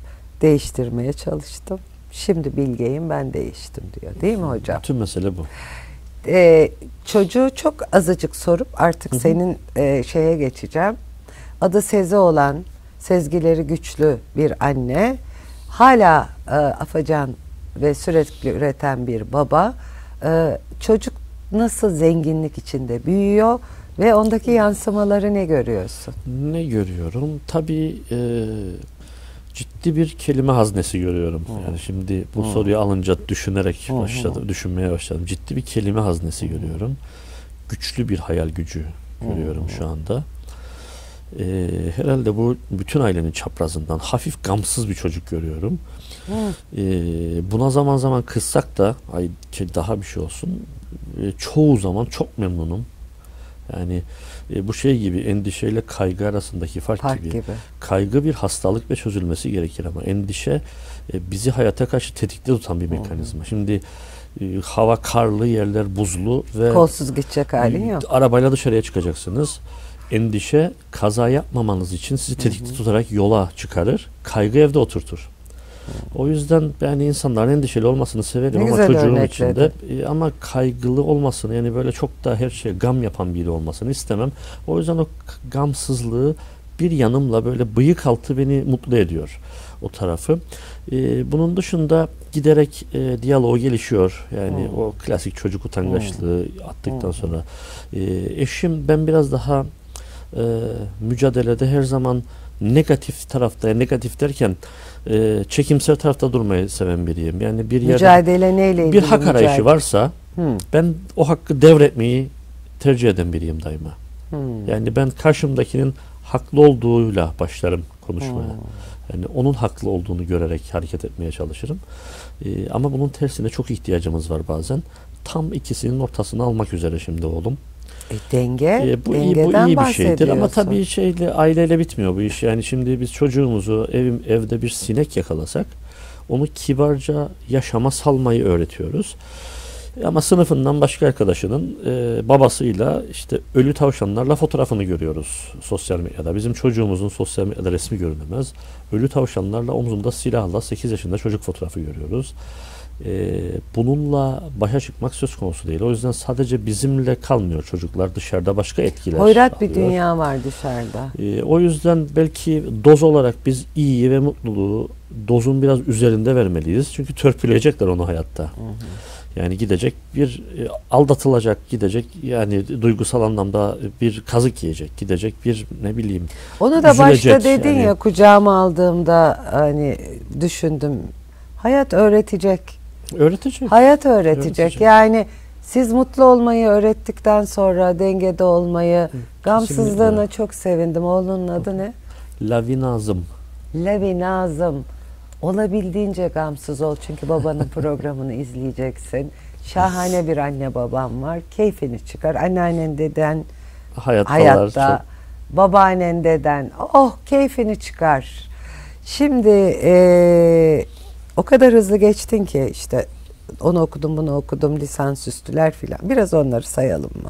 değiştirmeye çalıştım. Şimdi bilgeyim, ben değiştim diyor. Değil mi hocam? Tüm mesele bu. Ee, çocuğu çok azıcık sorup artık Hı hı. senin e, şeye geçeceğim. Adı Sezi olan, sezgileri güçlü bir anne, hala e, afacan ve sürekli üreten bir baba. E, çocuk nasıl zenginlik içinde büyüyor ve ondaki yansımaları ne görüyorsun? Ne görüyorum? Tabii e, ciddi bir kelime haznesi görüyorum. Hı. Yani şimdi bu Hı. soruyu alınca düşünerek Hı hı. başladım, düşünmeye başladım. Ciddi bir kelime haznesi görüyorum. Güçlü bir hayal gücü görüyorum şu anda. E, herhalde bu bütün ailenin çaprazından hafif gamsız bir çocuk görüyorum. E, buna zaman zaman kızsak da ay ki daha bir şey olsun. E, çoğu zaman çok memnunum. Yani e, bu şey gibi, endişeyle kaygı arasındaki fark, Fark gibi. gibi. Kaygı bir hastalık ve çözülmesi gerekir ama endişe e, bizi hayata karşı tetikte tutan bir mekanizma. Şimdi e, hava karlı, yerler buzlu ve Kolsuz gidecek halin yok. arabayla dışarıya çıkacaksınız. Endişe kaza yapmamanız için sizi tetikte tutarak yola çıkarır. Kaygı evde oturtur. O yüzden ben insanların endişeli olmasını severim Ne ama güzel çocuğum örnekledin. için de e, ama kaygılı olmasını, yani böyle çok da her şeye gam yapan biri olmasını istemem. O yüzden o k- gamsızlığı bir yanımla böyle bıyık altı beni mutlu ediyor, o tarafı. E, bunun dışında giderek e, diyalog gelişiyor. Yani Hmm. o klasik çocuk utangaçlığı attıktan Hmm. sonra. E, eşim, ben biraz daha e, mücadelede her zaman negatif tarafta, yani negatif derken e, çekimsel tarafta durmayı seven biriyim. Yani bir yerde Mücadele neyle ilgili? bir hak arayışı mücadele? varsa Hmm. ben o hakkı devretmeyi tercih eden biriyim daima. Hmm. Yani ben karşımdakinin haklı olduğuyla başlarım konuşmaya. Hmm. Yani onun haklı olduğunu görerek hareket etmeye çalışırım. E, ama bunun tersine çok ihtiyacımız var bazen. Tam ikisinin ortasını almak üzere şimdi oğlum. E, denge, E, bu iyi, bu dengeden iyi bir şeydir ama bahsediyorsun. tabii şeyle, aileyle bitmiyor bu iş. Yani şimdi biz çocuğumuzu ev, evde bir sinek yakalasak onu kibarca yaşama salmayı öğretiyoruz. E, ama sınıfından başka arkadaşının e, babasıyla işte ölü tavşanlarla fotoğrafını görüyoruz sosyal medyada. Bizim çocuğumuzun sosyal medyada resmi görünemez. Ölü tavşanlarla omzunda silahla sekiz yaşında çocuk fotoğrafı görüyoruz. Ee, bununla başa çıkmak söz konusu değil. O yüzden sadece bizimle kalmıyor çocuklar. Dışarıda başka etkiler Hoyrat bir alıyor. dünya var dışarıda. Ee, o yüzden belki doz olarak biz iyiyi ve mutluluğu dozun biraz üzerinde vermeliyiz. Çünkü törpüleyecekler onu hayatta. Hı hı. Yani gidecek bir e, aldatılacak, gidecek yani duygusal anlamda bir kazık yiyecek, gidecek bir ne bileyim Onu da üzülecek. başta dedin Yani ya, kucağıma aldığımda hani düşündüm. Hayat öğretecek. öğretecek. Hayat öğretecek. Öğretecek. Yani siz mutlu olmayı öğrettikten sonra dengede olmayı, gamsızlığına Kesinlikle. çok sevindim. Oğlunun adı ne? Lavinazım. Levi Nazım. Olabildiğince gamsız ol çünkü babanın programını izleyeceksin. Şahane bir anne babam var. Keyfini çıkar. Anneannen deden Hayattalar hayatta. çok. Babaannen deden. Oh, keyfini çıkar. Şimdi eee, o kadar hızlı geçtin ki işte onu okudum bunu okudum lisansüstüler filan. Biraz onları sayalım mı?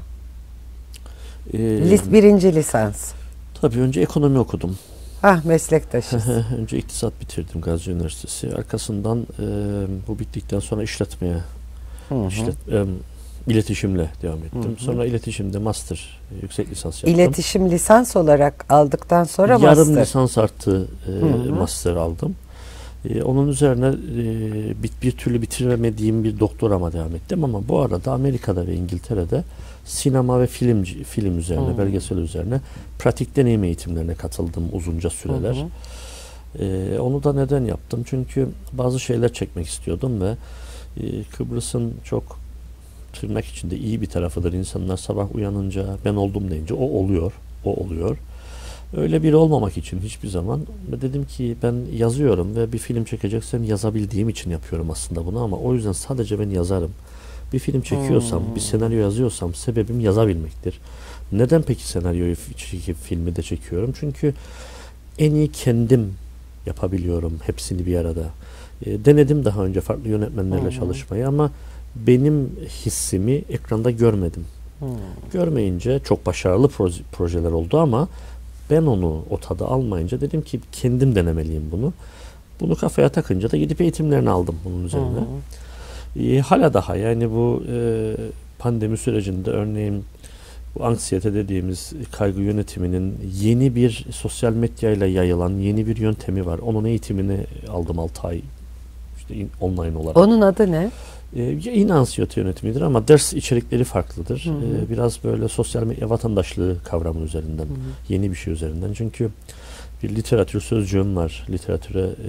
Ee, Lis, birinci lisans. Tabii önce ekonomi okudum. Hah, meslektaşız. Önce iktisat bitirdim Gazi Üniversitesi. Arkasından e, bu bittikten sonra işletmeye, Hı hı. işlet, e, iletişimle devam ettim. Hı hı. Sonra iletişimde master, e, yüksek lisans yaptım. İletişim lisans olarak aldıktan sonra Yarım master. lisans artı e, Hı hı. master aldım. E, onun üzerine e, bir, bir türlü bitiremediğim bir doktorama devam ettim ama bu arada Amerika'da ve İngiltere'de sinema ve film film üzerine, Hı. belgesel üzerine pratik deneyim eğitimlerine katıldım uzunca süreler. Hı hı. E, onu da neden yaptım? Çünkü bazı şeyler çekmek istiyordum ve e, Kıbrıs'ın çok tırnak içinde iyi bir tarafıdır. İnsanlar sabah uyanınca ben oldum deyince o oluyor, o oluyor. Öyle biri olmamak için hiçbir zaman dedim ki ben yazıyorum ve bir film çekeceksem yazabildiğim için yapıyorum aslında bunu ama o yüzden sadece ben yazarım. Bir film çekiyorsam, Hmm. bir senaryo yazıyorsam sebebim yazabilmektir. Neden peki senaryoyu çekip filmi de çekiyorum? Çünkü en iyi kendim yapabiliyorum hepsini bir arada. E, denedim daha önce farklı yönetmenlerle Hmm. çalışmayı ama benim hissimi ekranda görmedim. Hmm. Görmeyince çok başarılı proje, projeler oldu ama ben onu o tadı almayınca dedim ki kendim denemeliyim bunu. Bunu kafaya takınca da gidip eğitimlerini aldım bunun üzerine. Hı hı. E, hala daha yani bu e, pandemi sürecinde örneğin bu anksiyete dediğimiz kaygı yönetiminin yeni bir sosyal medyayla yayılan yeni bir yöntemi var. Onun eğitimini aldım altı ay işte online olarak. Onun adı ne? Ee, yine anksiyete yönetimidir ama ders içerikleri farklıdır. Hı hı. Ee, biraz böyle sosyal medya vatandaşlığı kavramı üzerinden, hı hı. yeni bir şey üzerinden. Çünkü bir literatür sözcüğüm var. Literatüre e,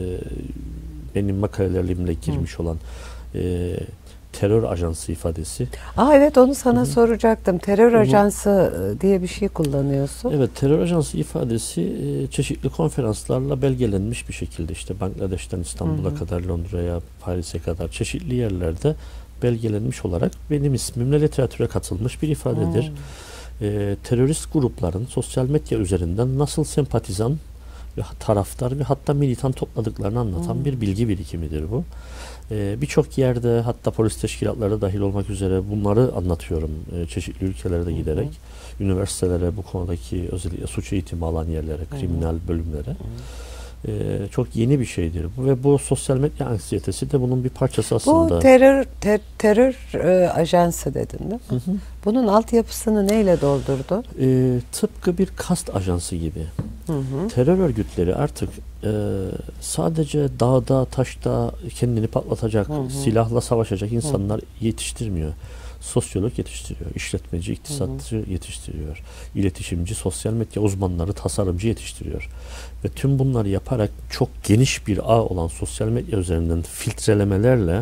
benim makalelerimle girmiş hı. olan e, terör ajansı ifadesi. Aa evet, onu sana Hı-hı. soracaktım. Terör onu, ajansı diye bir şey kullanıyorsun. Evet, terör ajansı ifadesi e, çeşitli konferanslarla belgelenmiş bir şekilde işte Bangladeş'ten İstanbul'a Hı-hı. kadar, Londra'ya, Paris'e kadar çeşitli yerlerde belgelenmiş olarak benim ismimle literatüre katılmış bir ifadedir. E, terörist grupların sosyal medya üzerinden nasıl sempatizan ve taraftar ve hatta militan topladıklarını anlatan Hı-hı. bir bilgi birikimidir bu. Ee, Birçok yerde hatta polis teşkilatları dahil olmak üzere bunları anlatıyorum ee, çeşitli ülkelere de giderek. Hı hı. Üniversitelere, bu konudaki özellikle suç eğitimi alan yerlere, kriminal hı hı. bölümlere. Hı hı. Ee, çok yeni bir şeydir bu ve bu sosyal medya anksiyetesi de bunun bir parçası aslında. Bu terör ter, terör e, ajansı dedin değil mi? Hı hı. Bunun altyapısını neyle doldurdu? Ee, tıpkı bir kast ajansı gibi. Hı hı. Terör örgütleri artık e, sadece dağda, taşta kendini patlatacak, hı hı. silahla savaşacak insanlar hı. yetiştirmiyor. Sosyolog yetiştiriyor, işletmeci, iktisatçı hı hı. yetiştiriyor, iletişimci, sosyal medya uzmanları, tasarımcı yetiştiriyor. Ve tüm bunları yaparak çok geniş bir ağ olan sosyal medya üzerinden filtrelemelerle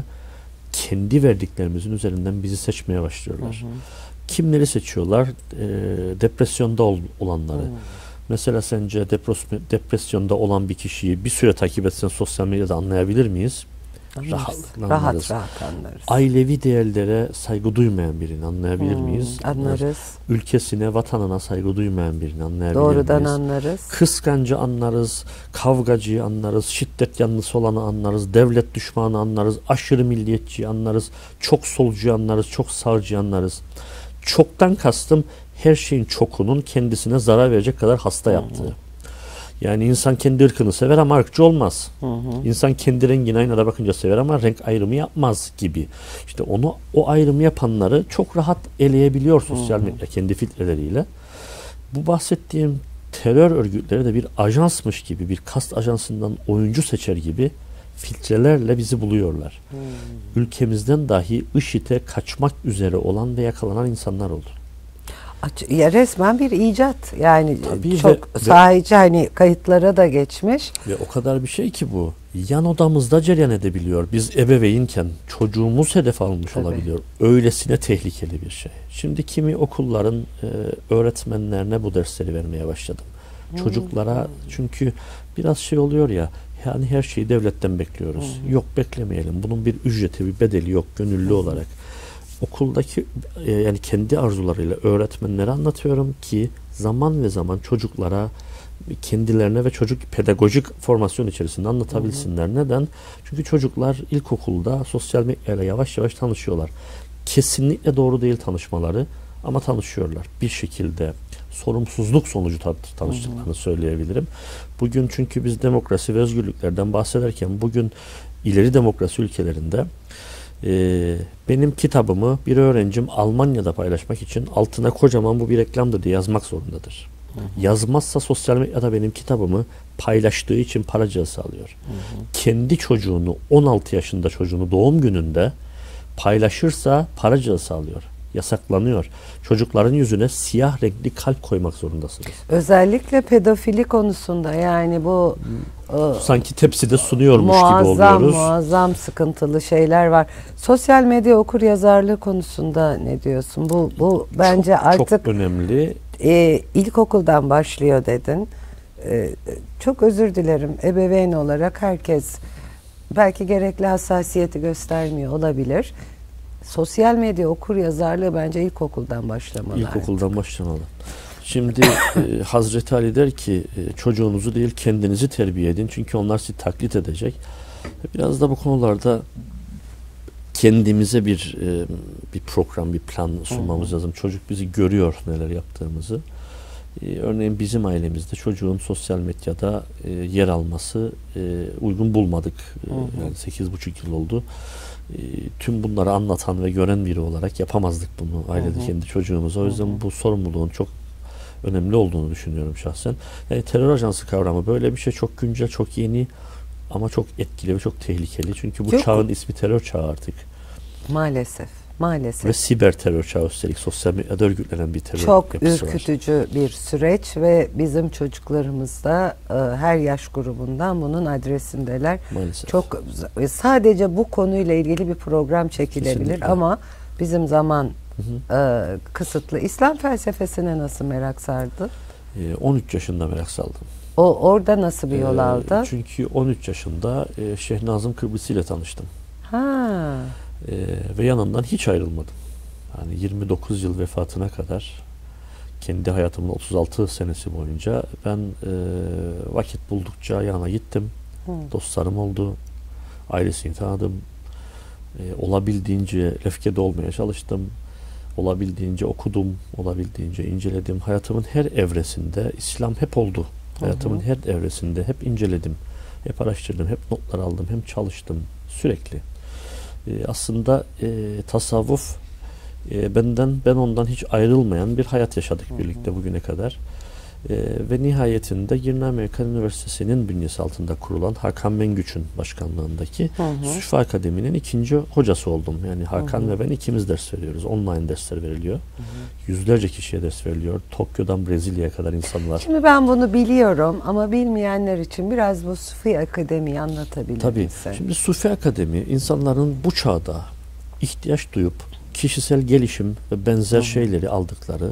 kendi verdiklerimizin üzerinden bizi seçmeye başlıyorlar. Hı hı. Kimleri seçiyorlar? E, depresyonda ol, olanları. Hı. Mesela sence depresyonda olan bir kişiyi bir süre takip etsen sosyal medyada anlayabilir miyiz? Rahatlıkla rahat, anlarız. Rahat anlarız. Ailevi değerlere saygı duymayan birini anlayabilir hmm, miyiz? Anlarız. Ülkesine, vatanına saygı duymayan birini anlayabilir Doğrudan miyiz? anlarız. Kıskancı anlarız, kavgacıyı anlarız, şiddet yanlısı olanı anlarız, devlet düşmanı anlarız, aşırı milliyetçiyi anlarız, çok solcuyu anlarız, çok sağcıyı anlarız. Çoktan kastım her şeyin çokunun kendisine zarar verecek kadar hasta yaptığı. Hı hı. Yani insan kendi ırkını sever ama ırkçı olmaz. Hı hı. İnsan kendi rengine aynada bakınca sever ama renk ayrımı yapmaz gibi. İşte onu, o ayrımı yapanları çok rahat eleyebiliyor sosyal medya hı hı. kendi filtreleriyle. Bu bahsettiğim terör örgütleri de bir ajansmış gibi, bir kast ajansından oyuncu seçer gibi filtrelerle bizi buluyorlar. Hı. Ülkemizden dahi IŞİD'e kaçmak üzere olan ve yakalanan insanlar oldu. Ya resmen bir icat yani. Tabii çok sahici, hani kayıtlara da geçmiş. Ve o kadar bir şey ki bu. Yan odamızda cereyan edebiliyor. Biz ebeveynken çocuğumuz hedef almış Tabii. olabiliyor. Öylesine tehlikeli bir şey. Şimdi kimi okulların e, öğretmenlerine bu dersleri vermeye başladım. Hmm. Çocuklara, çünkü biraz şey oluyor ya, yani her şeyi devletten bekliyoruz. Hmm. Yok, beklemeyelim. Bunun bir ücreti, bir bedeli yok gönüllü hmm. olarak. Okuldaki e, yani kendi arzularıyla öğretmenlere anlatıyorum ki zaman ve zaman çocuklara, kendilerine ve çocuk pedagojik formasyon içerisinde anlatabilsinler. Hı hı. Neden? Çünkü çocuklar ilkokulda sosyal medyayla yavaş yavaş tanışıyorlar. Kesinlikle doğru değil tanışmaları ama tanışıyorlar. Bir şekilde sorumsuzluk sonucu tanıştıklarını hı hı. söyleyebilirim. Bugün çünkü biz demokrasi ve özgürlüklerden bahsederken bugün ileri demokrasi ülkelerinde Ee, benim kitabımı bir öğrencim Almanya'da paylaşmak için altına kocaman bu bir reklamdır diye yazmak zorundadır. Hı hı. Yazmazsa sosyal medyada benim kitabımı paylaştığı için para cezası alıyor. Hı hı. Kendi çocuğunu, on altı yaşında çocuğunu doğum gününde paylaşırsa para cezası alıyor. Yasaklanıyor. Çocukların yüzüne siyah renkli kalp koymak zorundasınız. Özellikle pedofili konusunda yani bu hmm. sanki tepside sunuyormuş muazzam, gibi oluyoruz. Muazzam sıkıntılı şeyler var. Sosyal medya okuryazarlığı konusunda ne diyorsun? Bu bu bence çok, artık çok önemli. E, ilkokuldan başlıyor dedin. E, çok özür dilerim. Ebeveyn olarak herkes belki gerekli hassasiyeti göstermiyor olabilir. Sosyal medya okuryazarlığı bence ilkokuldan başlamalı. İlkokuldan artık. başlamalı. Şimdi e, Hazreti Ali der ki e, çocuğunuzu değil kendinizi terbiye edin. Çünkü onlar sizi taklit edecek. Biraz da bu konularda kendimize bir e, bir program, bir plan sunmamız Hı-hı. lazım. Çocuk bizi görüyor neler yaptığımızı. E, örneğin bizim ailemizde çocuğun sosyal medyada e, yer alması e, uygun bulmadık. E, yani sekiz buçuk yıl oldu. E, tüm bunları anlatan ve gören biri olarak yapamazdık bunu ailede, hı hı, kendi çocuğumuza. O yüzden, hı hı, bu sorumluluğun çok önemli olduğunu düşünüyorum şahsen. Yani terör ajansı kavramı böyle bir şey, çok güncel, çok yeni ama çok etkili ve çok tehlikeli. Çünkü bu çok, çağın ismi terör çağı artık. Maalesef. Maalesef. Ve siber terör çağı, üstelik sosyal medyada örgütlenen bir terör çok yapısı var. Çok ürkütücü bir süreç ve bizim çocuklarımız da e, her yaş grubundan bunun adresindeler. Maalesef. Çok sadece bu konuyla ilgili bir program çekilebilir. Kesinlikle. Ama bizim zaman, hı hı, e, kısıtlı. İslam felsefesine nasıl merak sardın? E, on üç yaşında merak saldım. O orada nasıl bir yol aldı? E, çünkü on üç yaşında e, Şeyh Nazım Kıbrısı ile tanıştım. Ha. Ee, ve yanından hiç ayrılmadım. Yani yirmi dokuz yıl vefatına kadar, kendi hayatımın otuz altı senesi boyunca ben e, vakit buldukça yanına gittim. Hı. Dostlarım oldu. Ailesini tanıdım. E, olabildiğince lefkede olmaya çalıştım. Olabildiğince okudum. Olabildiğince inceledim. Hayatımın her evresinde İslam hep oldu. Hayatımın, hı hı, her evresinde hep inceledim. Hep araştırdım. Hep notlar aldım. Hem çalıştım. Sürekli. E, aslında e, tasavvuf e, benden, ben ondan hiç ayrılmayan bir hayat yaşadık, hı hı, birlikte bugüne kadar. E, ve nihayetinde Girne Amerikan Üniversitesi'nin bünyesi altında kurulan Hakan Mengüç'ün başkanlığındaki, hı hı, Sufi Akademi'nin ikinci hocası oldum. Yani Hakan, hı hı, ve ben ikimiz ders veriyoruz. Online dersler veriliyor. Hı hı. Yüzlerce kişiye ders veriliyor. Tokyo'dan Brezilya'ya kadar insanlar. Şimdi ben bunu biliyorum ama bilmeyenler için biraz bu Sufi Akademi'yi anlatabilir Tabii. misin? Şimdi Sufi Akademi, insanların bu çağda ihtiyaç duyup kişisel gelişim ve benzer, hı hı, şeyleri aldıkları,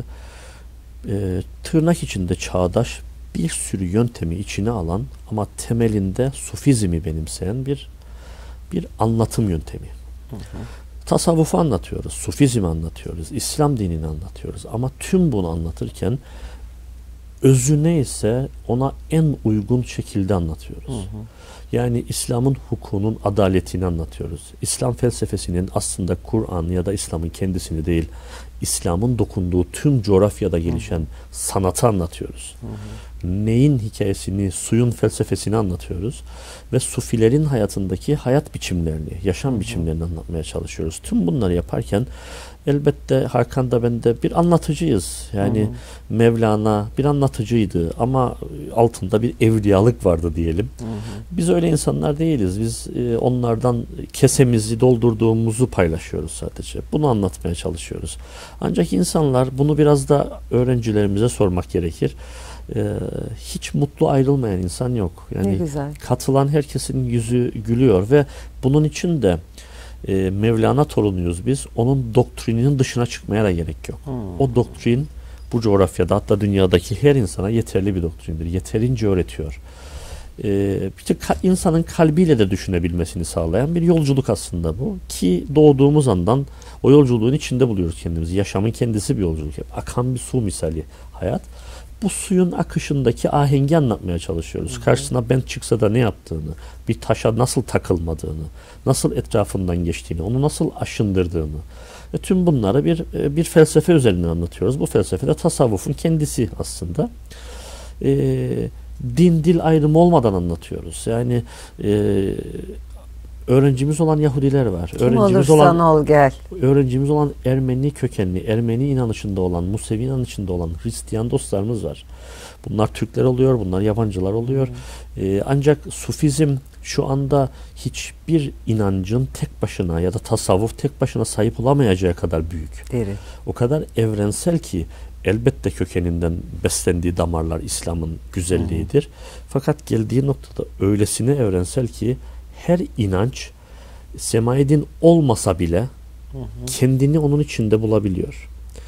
e, tırnak içinde çağdaş bir sürü yöntemi içine alan ama temelinde Sufizmi benimseyen bir bir anlatım yöntemi. Hı hı. Tasavvufu anlatıyoruz, Sufizmi anlatıyoruz, İslam dinini anlatıyoruz ama tüm bunu anlatırken özü neyse ona en uygun şekilde anlatıyoruz. Hı hı. Yani İslam'ın hukukunun adaletini anlatıyoruz. İslam felsefesinin aslında Kur'an ya da İslam'ın kendisini değil, İslam'ın dokunduğu tüm coğrafyada gelişen, hı hı, sanatı anlatıyoruz. Hı hı. Neyin hikayesini, suyun felsefesini anlatıyoruz. Ve Sufilerin hayatındaki hayat biçimlerini, yaşam, hı hı, biçimlerini anlatmaya çalışıyoruz. Tüm bunları yaparken elbette Hakan da ben de bir anlatıcıyız. Yani, hı hı, Mevlana bir anlatıcıydı ama altında bir evliyalık vardı diyelim. Hı hı. Biz öyle insanlar değiliz. Biz e, onlardan kesemizi doldurduğumuzu paylaşıyoruz sadece. Bunu anlatmaya çalışıyoruz. Ancak insanlar, bunu biraz da öğrencilerimize sormak gerekir. Ee, hiç mutlu ayrılmayan insan yok. Yani katılan herkesin yüzü gülüyor ve bunun için de e, Mevlana torunuyuz biz. Onun doktrininin dışına çıkmaya da gerek yok. Hmm. O doktrin bu coğrafyada, hatta dünyadaki her insana yeterli bir doktrindir. Yeterince öğretiyor. Ee, işte ka- insanın kalbiyle de düşünebilmesini sağlayan bir yolculuk aslında bu. Ki doğduğumuz andan o yolculuğun içinde buluyoruz kendimizi. Yaşamın kendisi bir yolculuk. Akan bir su misali hayat. Bu suyun akışındaki ahengi anlatmaya çalışıyoruz. Hı hı. Karşısına ben çıksa da ne yaptığını, bir taşa nasıl takılmadığını, nasıl etrafından geçtiğini, onu nasıl aşındırdığını. Ve tüm bunları bir bir felsefe üzerinden anlatıyoruz. Bu felsefe de tasavvufun kendisi aslında. Ee, din dil ayrımı olmadan anlatıyoruz. Yani e, öğrencimiz olan Yahudiler var. Kim öğrencimiz olursan olan ol gel. Öğrencimiz olan Ermeni kökenli, Ermeni inanışında olan, Musevi inanışında olan Hristiyan dostlarımız var. Bunlar Türkler oluyor, bunlar yabancılar oluyor. Hmm. Ee, ancak Sufizm şu anda hiçbir inancın tek başına ya da tasavvuf tek başına sahip olamayacağı kadar büyük. Evet. O kadar evrensel ki elbette kökeninden beslendiği damarlar İslam'ın güzelliğidir. Hmm. Fakat geldiği noktada öylesine evrensel ki her inanç semai din olmasa bile, hı hı, kendini onun içinde bulabiliyor.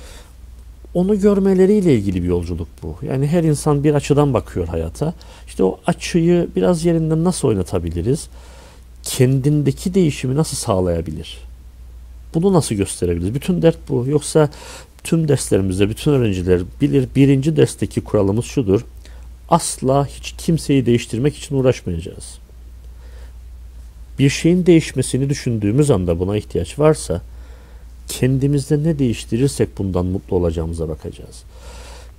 Onu görmeleriyle ilgili bir yolculuk bu. Yani her insan bir açıdan bakıyor hayata. İşte o açıyı biraz yerinden nasıl oynatabiliriz? Kendindeki değişimi nasıl sağlayabilir? Bunu nasıl gösterebiliriz? Bütün dert bu. Yoksa tüm derslerimizde bütün öğrenciler bilir, birinci dersteki kuralımız şudur: asla hiç kimseyi değiştirmek için uğraşmayacağız. Bir şeyin değişmesini düşündüğümüz anda, buna ihtiyaç varsa, kendimizde ne değiştirirsek bundan mutlu olacağımıza bakacağız.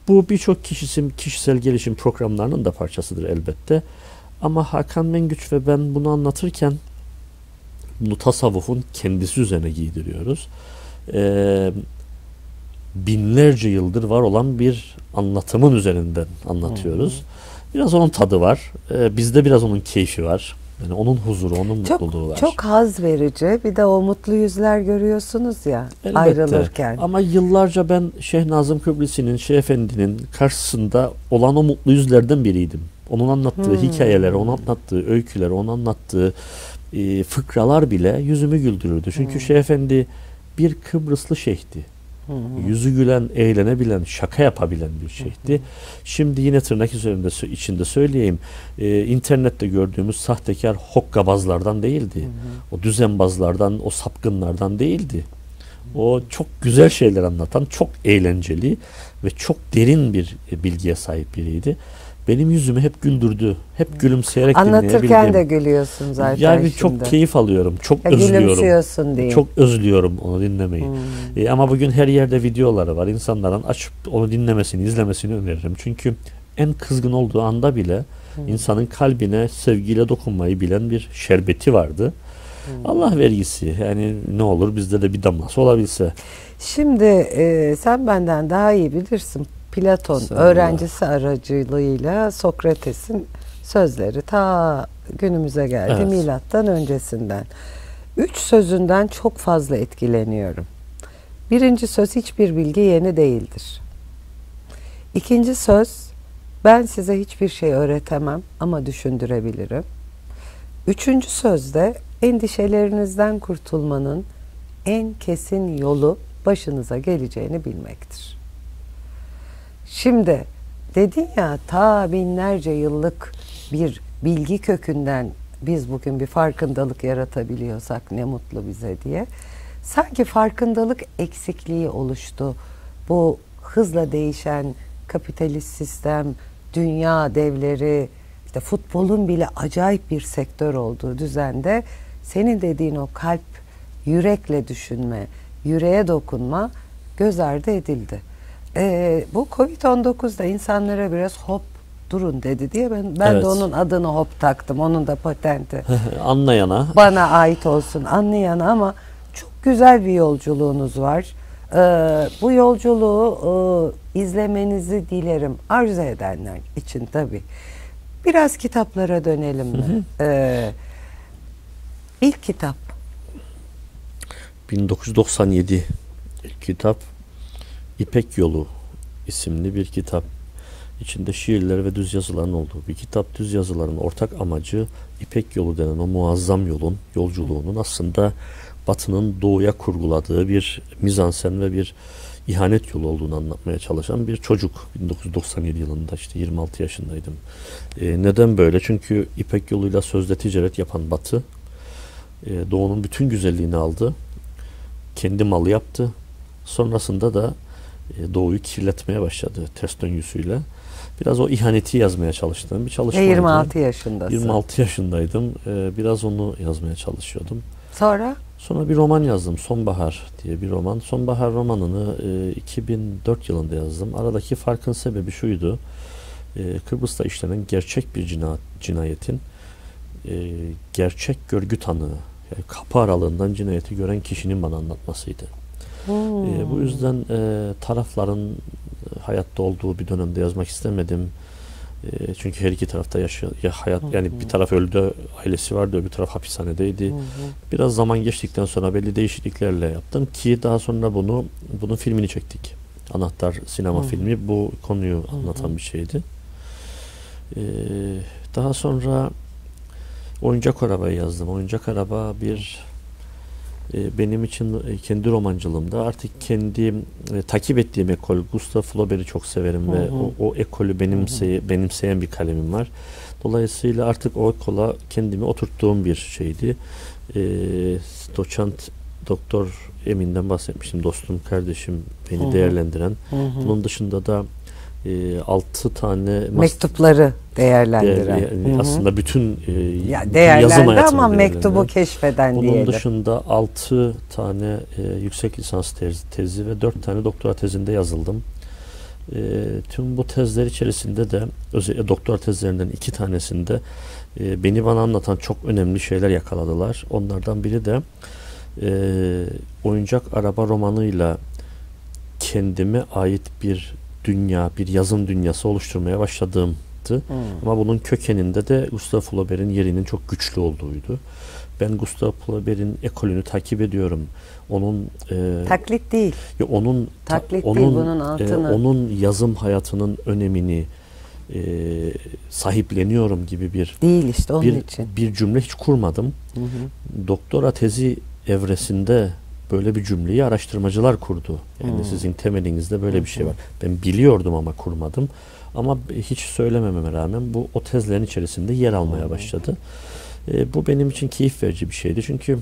Bu birçok kişisel, kişisel gelişim programlarının da parçasıdır elbette. Ama Hakan Mengüç ve ben bunu anlatırken bunu tasavvufun kendisi üzerine giydiriyoruz. Ee, binlerce yıldır var olan bir anlatımın üzerinden anlatıyoruz. Hı hı. Biraz onun tadı var. Ee, bizde biraz onun keyfi var. Yani onun huzuru, onun çok, mutluluğu var. Çok haz verici. Bir de o mutlu yüzler görüyorsunuz ya elbette. Ayrılırken. Ama yıllarca ben Şeyh Nazım Kıbrisi'nin, Şeyh Efendi'nin karşısında olan o mutlu yüzlerden biriydim. Onun anlattığı hmm. hikayeler, onun anlattığı öyküler, onun anlattığı e, fıkralar bile yüzümü güldürürdü. Çünkü hmm. Şeyh Efendi bir Kıbrıslı şeyhti. Hı hı. Yüzü gülen, eğlenebilen, şaka yapabilen bir şeyhti. Hı hı. Şimdi yine tırnak üzerinde içinde söyleyeyim. E, internette gördüğümüz sahtekar hokkabazlardan değildi. Hı hı. O düzenbazlardan, o sapkınlardan değildi. O çok güzel şeyler anlatan, çok eğlenceli ve çok derin bir bilgiye sahip biriydi. Benim yüzümü hep güldürdü. Hep gülümseyerek dinleyebildim. Anlatırken de gülüyorsun zaten. Yani şimdi. Çok keyif alıyorum. Çok ya özlüyorum. Gülümsüyorsun diye. Çok özlüyorum onu dinlemeyi. Hmm. E, ama bugün her yerde videoları var. İnsanların açıp onu dinlemesini, izlemesini öneririm. Çünkü en kızgın olduğu anda bile hmm. insanın kalbine sevgiyle dokunmayı bilen bir şerbeti vardı. Hmm. Allah vergisi. Yani ne olur bizde de bir damlası olabilse. Şimdi e, sen benden daha iyi bilirsin. Platon öğrencisi aracılığıyla Sokrates'in sözleri ta günümüze geldi, evet. Milattan öncesinden. Üç sözünden çok fazla etkileniyorum. Birinci söz, hiçbir bilgi yeni değildir. İkinci söz, ben size hiçbir şey öğretemem ama düşündürebilirim. Üçüncü sözde, endişelerinizden kurtulmanın en kesin yolu başınıza geleceğini bilmektir. Şimdi dedin ya, ta binlerce yıllık bir bilgi kökünden biz bugün bir farkındalık yaratabiliyorsak ne mutlu bize diye. Sanki farkındalık eksikliği oluştu. Bu hızla değişen kapitalist sistem, dünya devleri, işte futbolun bile acayip bir sektör olduğu düzende senin dediğin o kalp, yürekle düşünme, yüreğe dokunma göz ardı edildi. Ee, bu kovid on dokuzda insanlara biraz hop durun dedi diye ben, ben evet. de onun adını hop taktım. Onun da patenti. Anlayana. Bana ait olsun, anlayana, ama çok güzel bir yolculuğunuz var. Ee, bu yolculuğu e, izlemenizi dilerim. Arzu edenler için tabii. Biraz kitaplara dönelim mi? Hı hı. Ee, ilk kitap. bin dokuz yüz doksan yedi ilk kitap. İpek Yolu isimli bir kitap. İçinde şiirler ve düz yazıların olduğu bir kitap. Düz yazıların ortak amacı İpek Yolu denen o muazzam yolun, yolculuğunun aslında Batı'nın doğuya kurguladığı bir mizansen ve bir ihanet yolu olduğunu anlatmaya çalışan bir çocuk. bin dokuz yüz doksan yedi yılında işte yirmi altı yaşındaydım. Ee, neden böyle? Çünkü İpek Yolu'yla sözde ticaret yapan Batı e, doğunun bütün güzelliğini aldı. Kendi malı yaptı. Sonrasında da Doğu'yu kirletmeye başladı ters döngüsüyle. Biraz o ihaneti yazmaya çalıştığım bir çalışmaydı. yirmi altı yaşındasın. yirmi altı yaşındaydım. Biraz onu yazmaya çalışıyordum. Sonra? Sonra bir roman yazdım. Sonbahar diye bir roman. Sonbahar romanını iki bin dört yılında yazdım. Aradaki farkın sebebi şuydu. Kıbrıs'ta işlenen gerçek bir cinayetin gerçek görgü tanığı, yani kapı aralığından cinayeti gören kişinin bana anlatmasıydı. Hmm. E, bu yüzden e, tarafların e, hayatta olduğu bir dönemde yazmak istemedim. E, çünkü her iki tarafta yaşıyor. Ya hayat, hmm. yani bir taraf öldü, ailesi vardı, öbür taraf hapishanedeydi. Hmm. Biraz zaman geçtikten sonra belli değişikliklerle yaptım ki daha sonra bunu bunun filmini çektik. Anahtar sinema hmm. filmi bu konuyu hmm. anlatan bir şeydi. E, daha sonra Oyuncak Araba'yı yazdım. Oyuncak Araba bir benim için kendi romancılığımda artık kendi e, takip ettiğim ekol, Gustav Flaubert'i çok severim, hı hı. ve o, o ekolü benimseye, hı hı. benimseyen bir kalemim var. Dolayısıyla artık o ekola kendimi oturttuğum bir şeydi. E, doçent Doktor Emin'den bahsetmiştim. Dostum, kardeşim, beni hı hı. değerlendiren. Hı hı. Bunun dışında da e, altı tane mektupları değerlendiren. Değer, yani aslında bütün e, ya değerlendi ama mektubu keşfeden Bunun diyelim. Bunun dışında altı tane e, yüksek lisans tezi, tezi ve dört tane doktora tezinde yazıldım. E, tüm bu tezler içerisinde de özellikle doktor tezlerinden iki tanesinde e, beni bana anlatan çok önemli şeyler yakaladılar. Onlardan biri de e, oyuncak araba romanıyla kendime ait bir dünya, bir yazım dünyası oluşturmaya başladığımdı. Hmm. Ama bunun kökeninde de Gustav Flaubert'in yerinin çok güçlü olduğuydu. Ben Gustav Flaubert'in ekolünü takip ediyorum. Onun e, taklit değil. Ya onun taklit ta, onun, değil bunun altını. E, onun yazım hayatının önemini e, sahipleniyorum gibi bir değil işte onun bir, için. bir cümle hiç kurmadım. Hı hı. Doktora tezi evresinde böyle bir cümleyi araştırmacılar kurdu. Yani hmm. sizin temelinizde böyle bir şey var. Ben biliyordum ama kurmadım. Ama hiç söylemememe rağmen bu o tezlerin içerisinde yer almaya başladı. E, bu benim için keyif verici bir şeydi. Çünkü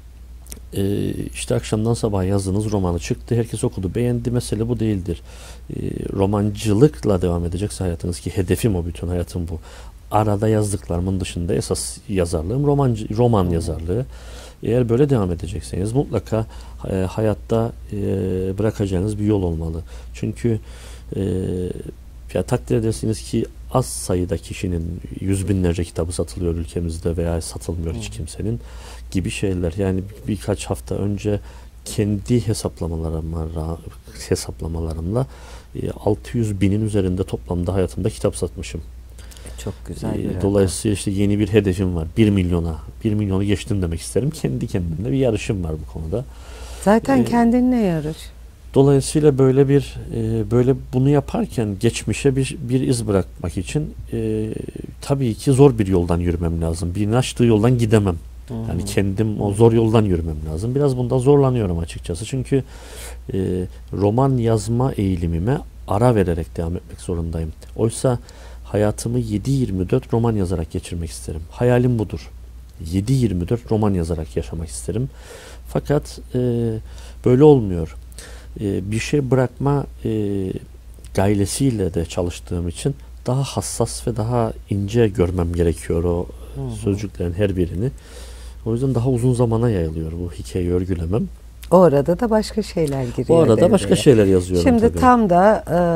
e, işte akşamdan sabah yazdığınız romanı çıktı. Herkes okudu. Beğendi. Mesele bu değildir. E, romancılıkla devam edecekse hayatınız, ki hedefim o, bütün hayatım bu. Arada yazdıklarımın dışında esas yazarlığım romancı, roman hmm. yazarlığı. Eğer böyle devam edecekseniz mutlaka e, hayatta e, bırakacağınız bir yol olmalı. Çünkü e, ya takdir edersiniz ki az sayıda kişinin yüz binlerce kitabı satılıyor ülkemizde veya satılmıyor hiç kimsenin gibi şeyler. Yani birkaç hafta önce kendi hesaplamalarımla, hesaplamalarımla e, altı yüz binin üzerinde toplamda hayatımda kitap satmışım. Çok güzel bir Dolayısıyla işte yeni bir hedefim var. Bir milyona. Bir milyonu geçtim demek isterim. Kendi kendimle bir yarışım var bu konuda. Zaten ee, kendinle yarış. Dolayısıyla böyle bir e, böyle bunu yaparken geçmişe bir bir iz bırakmak için e, tabii ki zor bir yoldan yürümem lazım. Birinin açtığı yoldan gidemem. Hmm. Yani kendim o zor yoldan yürümem lazım. Biraz bunda zorlanıyorum açıkçası. Çünkü e, roman yazma eğilimime ara vererek devam etmek zorundayım. Oysa hayatımı yedi yirmi dört roman yazarak geçirmek isterim. Hayalim budur. yedi yirmi dört roman yazarak yaşamak isterim. Fakat e, böyle olmuyor. E, bir şey bırakma e, gailesiyle de çalıştığım için daha hassas ve daha ince görmem gerekiyor o hı hı. sözcüklerin her birini. O yüzden daha uzun zamana yayılıyor bu hikayeyi örgülemem. O arada da başka şeyler giriyor. O arada devreye. başka şeyler yazıyorum. Şimdi tabii. tam da e,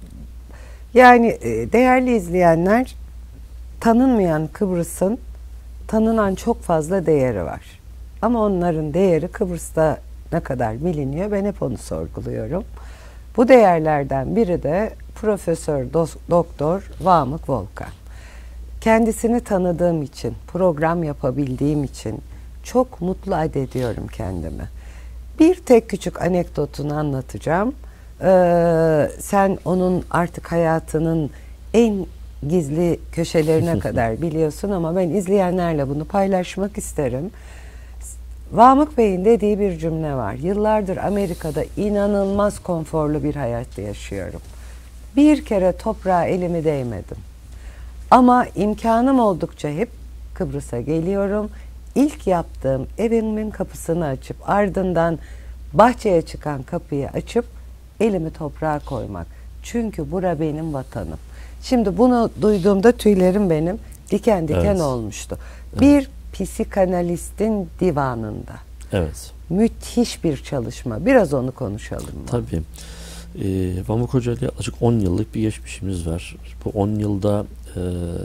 yani değerli izleyenler, tanınmayan Kıbrıs'ın tanınan çok fazla değeri var. Ama onların değeri Kıbrıs'ta ne kadar biliniyor, ben hep onu sorguluyorum. Bu değerlerden biri de Profesör Doktor Vamık Volkan. Kendisini tanıdığım için, program yapabildiğim için çok mutlu addediyorum kendimi. Bir tek küçük anekdotunu anlatacağım. Ee, sen onun artık hayatının en gizli köşelerine kadar biliyorsun ama ben izleyenlerle bunu paylaşmak isterim. Vamık Bey'in dediği bir cümle var. Yıllardır Amerika'da inanılmaz konforlu bir hayat yaşıyorum. Bir kere toprağa elimi değmedim. Ama imkanım oldukça hep Kıbrıs'a geliyorum. İlk yaptığım evimin kapısını açıp ardından bahçeye çıkan kapıyı açıp elimi toprağa koymak. Çünkü bura benim vatanım. Şimdi bunu duyduğumda tüylerim benim diken diken evet. olmuştu. Evet. Bir psikanalistin divanında. Evet. Müthiş bir çalışma. Biraz onu konuşalım mı? Tabii. Ee, Vamık Hoca ile yaklaşık on yıllık bir geçmişimiz var. Bu on yılda e,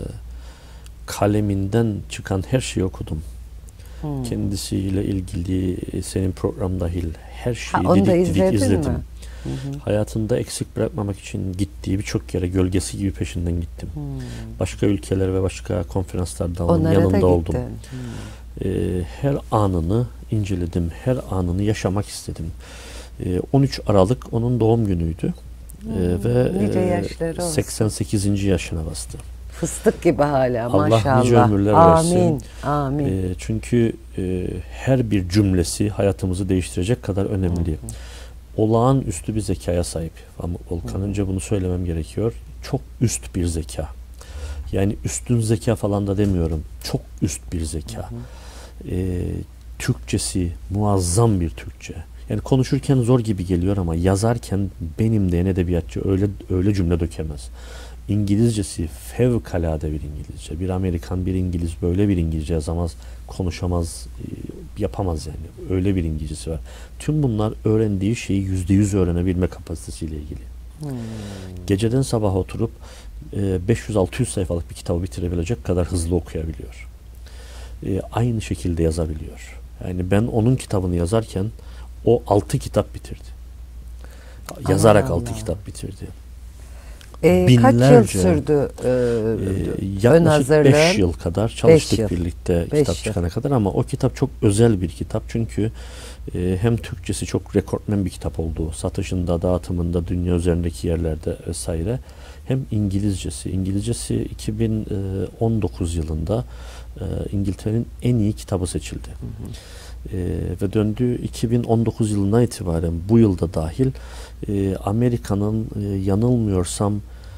kaleminden çıkan her şeyi okudum. Hmm. Kendisiyle ilgili senin program dahil her şeyi ha, didik didik izledim. Mi? Hı hı. Hayatında eksik bırakmamak için gittiği birçok yere gölgesi gibi peşinden gittim. Hmm. Başka ülkeler ve başka konferanslarda onun Onlara yanında oldum. Hmm. Ee, her anını inceledim. Her anını yaşamak istedim. Ee, on üç Aralık onun doğum günüydü. Hmm. Ee, ve nice yaşları olsun. seksen sekizinci yaşına bastı. Fıstık gibi hala Allah maşallah. Allah nice ömürler Amin. versin. Amin. Ee, çünkü e, her bir cümlesi hayatımızı değiştirecek kadar önemli. Hı hı. Olağanüstü bir zekaya sahip. Volkan, önce bunu söylemem gerekiyor. Çok üst bir zeka. Yani üstün zeka falan da demiyorum. Çok üst bir zeka. Hı hı. Ee, Türkçesi muazzam bir Türkçe. Yani konuşurken zor gibi geliyor ama yazarken benim de en edebiyatçı öyle öyle cümle dökemez. İngilizcesi fevkalade bir İngilizce. Bir Amerikan, bir İngiliz böyle bir İngilizce yazamaz, konuşamaz, yapamaz yani. Öyle bir İngilizcesi var. Tüm bunlar öğrendiği şeyi yüzde yüz öğrenebilme kapasitesiyle ilgili. Hmm. Geceden sabaha oturup e, beş yüz altı yüz sayfalık bir kitabı bitirebilecek kadar hızlı okuyabiliyor. E, aynı şekilde yazabiliyor. Yani ben onun kitabını yazarken o altı kitap bitirdi. Yazarak Allah altı Allah. kitap bitirdi. Ee, kaç yıl sürdü e, e, ön yaklaşık hazırlığın? beş yıl kadar çalıştık yıl. birlikte Beş kitap yıl. çıkana kadar, ama o kitap çok özel bir kitap çünkü e, hem Türkçesi çok rekortmen bir kitap oldu. Satışında, dağıtımında, dünya üzerindeki yerlerde vesaire. Hem İngilizcesi. İngilizcesi iki bin on dokuz yılında e, İngiltere'nin en iyi kitabı seçildi. Hı hı. E, ve döndüğü iki bin on dokuz yılından itibaren bu yılda dahil e, Amerika'nın e, yanılmıyorsam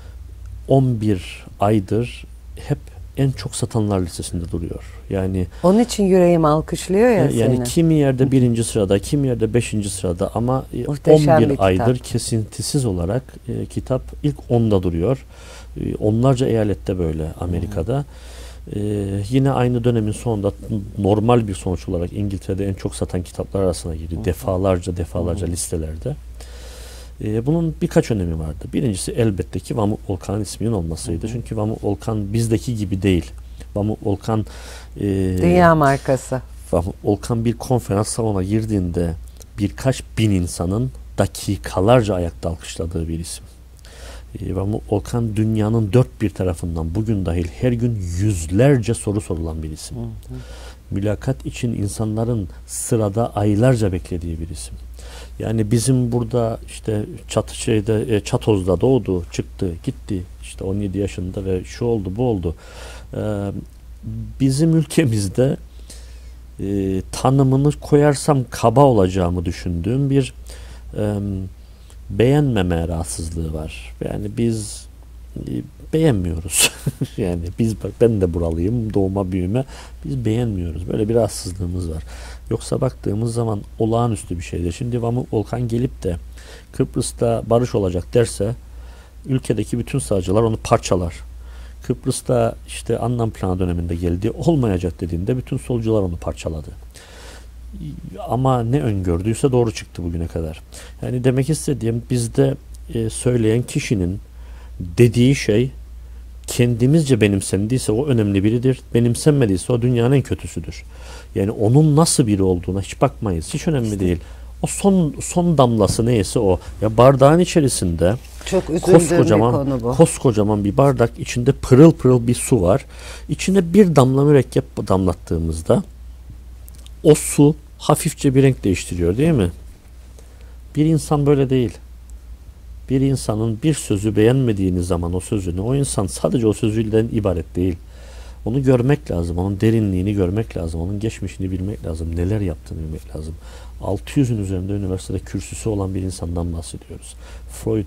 on bir aydır hep en çok satanlar listesinde duruyor. Yani onun için yüreğim alkışlıyor ya yani, yani seni. kimi yerde birinci sırada, kimi yerde beşinci sırada, ama Muhteşem on bir bir kitap. aydır kesintisiz olarak e, kitap ilk onda duruyor. E, onlarca eyalette böyle Amerika'da. E, yine aynı dönemin sonunda normal bir sonuç olarak İngiltere'de en çok satan kitaplar arasına girdi. Hı. Defalarca defalarca Hı. listelerde. E, bunun birkaç önemi vardı. Birincisi elbette ki Vamuk Volkan'ın isminin olmasıydı. Hı hı. Çünkü Vamuk Volkan bizdeki gibi değil. Vamuk Volkan e, dünya markası. Vamuk Volkan bir konferans salonuna girdiğinde birkaç bin insanın dakikalarca ayakta alkışladığı bir isim. E, Vamuk Volkan dünyanın dört bir tarafından bugün dahil her gün yüzlerce soru sorulan bir isim. Hı hı. Mülakat için insanların sırada aylarca beklediği bir isim. Yani bizim burada işte Çat şeyde Çatoz'da doğdu, çıktı, gitti. İşte on yedi yaşında ve şu oldu, bu oldu. Ee, bizim ülkemizde e, tanımını koyarsam kaba olacağımı düşündüğüm bir e, beğenmeme rahatsızlığı var. Yani biz e, beğenmiyoruz. Yani biz, bak ben de buralıyım, doğma büyüme, biz beğenmiyoruz. Böyle bir rahatsızlığımız var. Yoksa baktığımız zaman olağanüstü bir şeydir. Şimdi Vamuk Volkan gelip de Kıbrıs'ta barış olacak derse ülkedeki bütün sağcılar onu parçalar. Kıbrıs'ta işte Annan Planı döneminde geldi, olmayacak dediğinde bütün solcular onu parçaladı. Ama ne öngördüyse doğru çıktı bugüne kadar. Yani demek istediğim, bizde e, söyleyen kişinin dediği şey kendimizce benimsendiyse o önemli biridir. Benimsenmediyse o dünyanın en kötüsüdür. Yani onun nasıl biri olduğuna hiç bakmayız. Hiç önemli işte değil. O son son damlası neyse o. Ya bardağın içerisinde çok koskocaman, bir konu bu. koskocaman bir bardak, içinde pırıl pırıl bir su var. İçine bir damla mürekkep damlattığımızda o su hafifçe bir renk değiştiriyor, değil mi? Bir insan böyle değil. Bir insanın bir sözü beğenmediğiniz zaman o sözünü, o insan sadece o sözünden ibaret değil. Onu görmek lazım, onun derinliğini görmek lazım, onun geçmişini bilmek lazım, neler yaptığını bilmek lazım. altı yüzün üzerinde üniversitede kürsüsü olan bir insandan bahsediyoruz. Freud,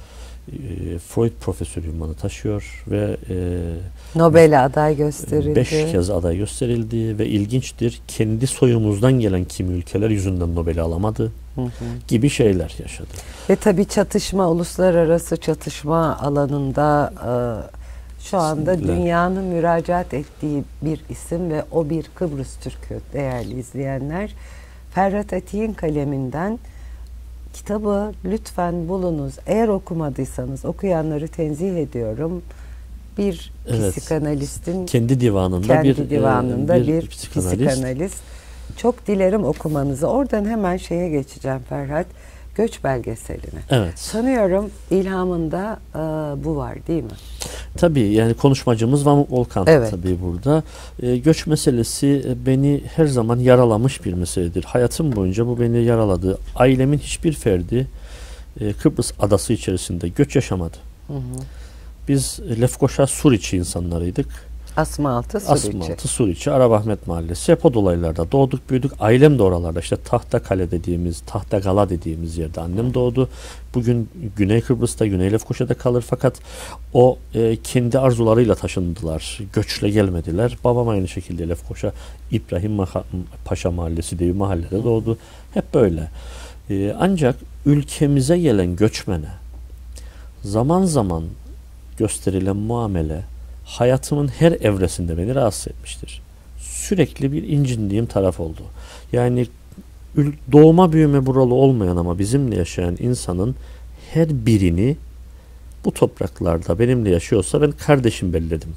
e, Freud profesörü ünvanı taşıyor ve e, Nobel'e aday gösterildi. Beş kez aday gösterildi ve ilginçtir, kendi soyumuzdan gelen kimi ülkeler yüzünden Nobel'i alamadı. Hı hı. Gibi şeyler yaşadı. Ve tabii çatışma, uluslararası çatışma alanında e, şu anda Kesinlikle. dünyanın müracaat ettiği bir isim ve o bir Kıbrıs Türk'ü değerli izleyenler. Ferhat Atik'in kaleminden kitabı lütfen bulunuz. Eğer okumadıysanız okuyanları tenzih ediyorum. Bir evet. psikanalistin kendi divanında kendi bir divanında e, bir, bir, bir psikanalist. psikanalist. Çok dilerim okumanızı. Oradan hemen şeye geçeceğim Ferhat. Göç belgeseline. Evet. Sanıyorum ilhamında e, bu var değil mi? Tabii, yani konuşmacımız Vamuk Volkan evet. tabii burada. E, göç meselesi beni her zaman yaralamış bir meseledir. Hayatım boyunca bu beni yaraladı. Ailemin hiçbir ferdi e, Kıbrıs adası içerisinde göç yaşamadı. Hı hı. Biz Lefkoşa Suriçi insanlarıydık. Asmaltı Suriçi. Asmaltı Suriçi, Arabahmet Mahallesi. Hep o dolaylarda doğduk, büyüdük. Ailem de oralarda. İşte Tahtakale dediğimiz, Tahtagala dediğimiz yerde annem doğdu. Bugün Güney Kıbrıs'ta, Güney Lefkoşa'da kalır. Fakat o e, kendi arzularıyla taşındılar. Göçle gelmediler. Babam aynı şekilde Lefkoşa İbrahim Paşa Mahallesi diye bir mahallede doğdu. Hep böyle. E, ancak ülkemize gelen göçmene zaman zaman gösterilen muamele hayatımın her evresinde beni rahatsız etmiştir. Sürekli bir incindiğim taraf oldu. Yani doğma büyüme buralı olmayan ama bizimle yaşayan insanın her birini bu topraklarda benimle yaşıyorsa ben kardeşim belledim.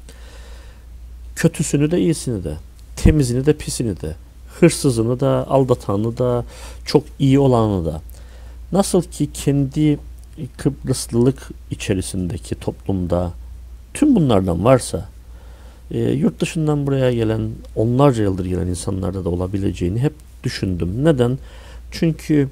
Kötüsünü de iyisini de, temizini de pisini de, hırsızını da, aldatanı da, çok iyi olanı da. Nasıl ki kendi Kıbrıslılık içerisindeki toplumda tüm bunlardan varsa, e, yurt dışından buraya gelen, onlarca yıldır gelen insanlarda da olabileceğini hep düşündüm. Neden? Çünkü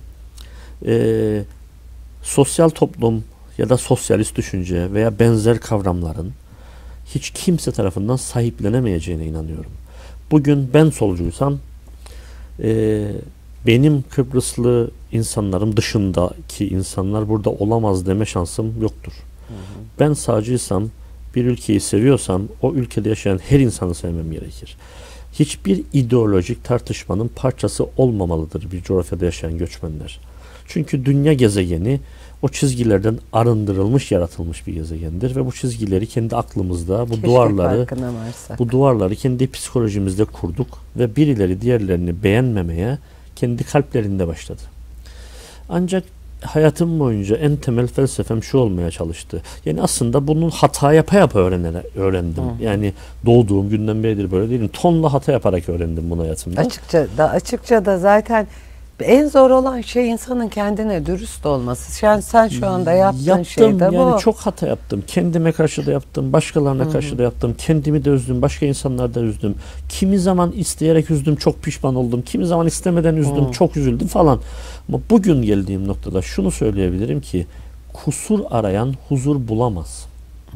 e, sosyal toplum ya da sosyalist düşünce veya benzer kavramların hiç kimse tarafından sahiplenemeyeceğine inanıyorum. Bugün ben solcuysam e, benim Kıbrıslı insanlarım dışındaki insanlar burada olamaz deme şansım yoktur. Hı hı. Ben sağcıysam, bir ülkeyi seviyorsam o ülkede yaşayan her insanı sevmem gerekir. Hiçbir ideolojik tartışmanın parçası olmamalıdır bir coğrafyada yaşayan göçmenler. Çünkü dünya gezegeni o çizgilerden arındırılmış, yaratılmış bir gezegendir ve bu çizgileri kendi aklımızda, bu Keşke duvarları, varsak. bu duvarları kendi psikolojimizde kurduk ve birileri diğerlerini beğenmemeye kendi kalplerinde başladı. Ancak hayatım boyunca en temel felsefem şu olmaya çalıştı. Yani aslında bunu hata yapa yapa öğrenerek öğrendim. Hı. Yani doğduğum günden beridir böyle değilim. Tonla hata yaparak öğrendim bunu hayatımda. Açıkça da açıkça da zaten en zor olan şey insanın kendine dürüst olması. Sen sen şu anda yaptığın yaptım, şey de bu. Yani çok hata yaptım. Kendime karşı da yaptım, başkalarına Hı-hı. karşı da yaptım. Kendimi de üzdüm, başka insanları da üzdüm. Kimi zaman isteyerek üzdüm, çok pişman oldum. Kimi zaman istemeden üzdüm, Hı. çok üzüldüm falan. Ama bugün geldiğim noktada şunu söyleyebilirim ki kusur arayan huzur bulamaz. Hı.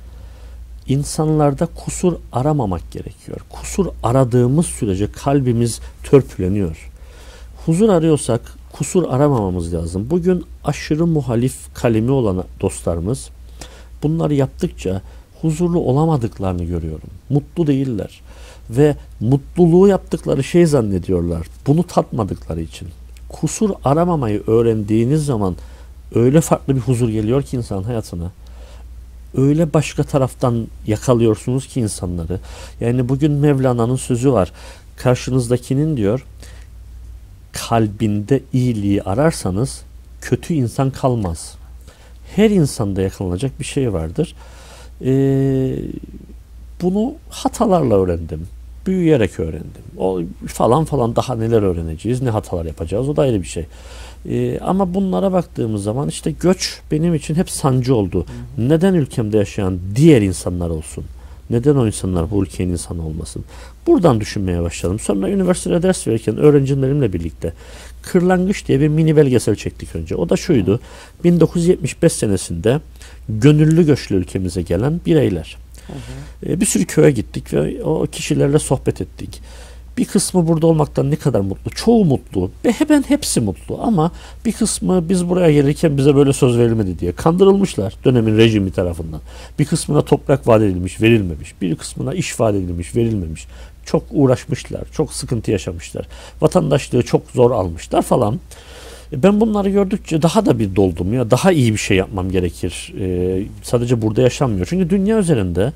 İnsanlarda kusur aramamak gerekiyor. Kusur aradığımız sürece kalbimiz törpüleniyor. Huzur arıyorsak kusur aramamamız lazım. Bugün aşırı muhalif kalemi olan dostlarımız bunları yaptıkça huzurlu olamadıklarını görüyorum. Mutlu değiller. Ve mutluluğu yaptıkları şey zannediyorlar. Bunu tatmadıkları için. Kusur aramamayı öğrendiğiniz zaman öyle farklı bir huzur geliyor ki insan hayatına. Öyle başka taraftan yakalıyorsunuz ki insanları. Yani bugün Mevlana'nın sözü var. Karşınızdakinin diyor kalbinde iyiliği ararsanız kötü insan kalmaz. Her insanda yakalanacak bir şey vardır. Ee, bunu hatalarla öğrendim. Büyüyerek öğrendim. O falan falan daha neler öğreneceğiz, ne hatalar yapacağız o da ayrı bir şey. Ee, ama bunlara baktığımız zaman işte göç benim için hep sancı oldu. Hı hı. Neden ülkemde yaşayan diğer insanlar olsun? Neden o insanlar bu ülkenin insanı olmasın? Buradan düşünmeye başladım. Sonra üniversitede ders verirken öğrencilerimle birlikte Kırlangıç diye bir mini belgesel çektik önce. O da şuydu. bin dokuz yüz yetmiş beş senesinde gönüllü göçle ülkemize gelen bireyler. Hı hı. Ee, bir sürü köye gittik ve o kişilerle sohbet ettik. Bir kısmı burada olmaktan ne kadar mutlu. Çoğu mutlu. Ve hemen hepsi mutlu. Ama bir kısmı biz buraya gelirken bize böyle söz verilmedi diye kandırılmışlar dönemin rejimi tarafından. Bir kısmına toprak vaat edilmiş, verilmemiş. Bir kısmına iş vaat edilmiş, verilmemiş. Çok uğraşmışlar. Çok sıkıntı yaşamışlar. Vatandaşlığı çok zor almışlar falan. Ben bunları gördükçe daha da bir doldum ya. Daha iyi bir şey yapmam gerekir. Ee, sadece burada yaşanmıyor. Çünkü dünya üzerinde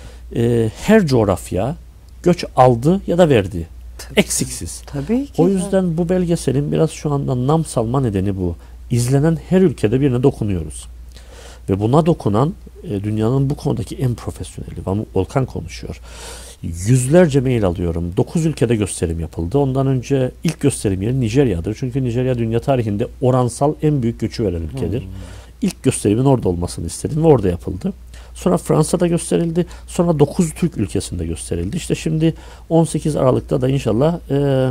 e, her coğrafya göç aldı ya da verdi. Tabii, Eksiksiz. Tabii ki. O yüzden bu belgeselin biraz şu anda nam salma nedeni bu. İzlenen her ülkede birine dokunuyoruz. Ve buna dokunan e, dünyanın bu konudaki en profesyoneli. Volkan konuşuyor. Yüzlerce mail alıyorum. Dokuz ülkede gösterim yapıldı. Ondan önce ilk gösterim yeri Nijerya'dır. Çünkü Nijerya dünya tarihinde oransal en büyük göçü veren ülkedir. Hmm. İlk gösterimin orada olmasını istedim ve orada yapıldı. Sonra Fransa'da gösterildi. Sonra dokuz Türk ülkesinde gösterildi. İşte şimdi on sekiz Aralık'ta da inşallah e,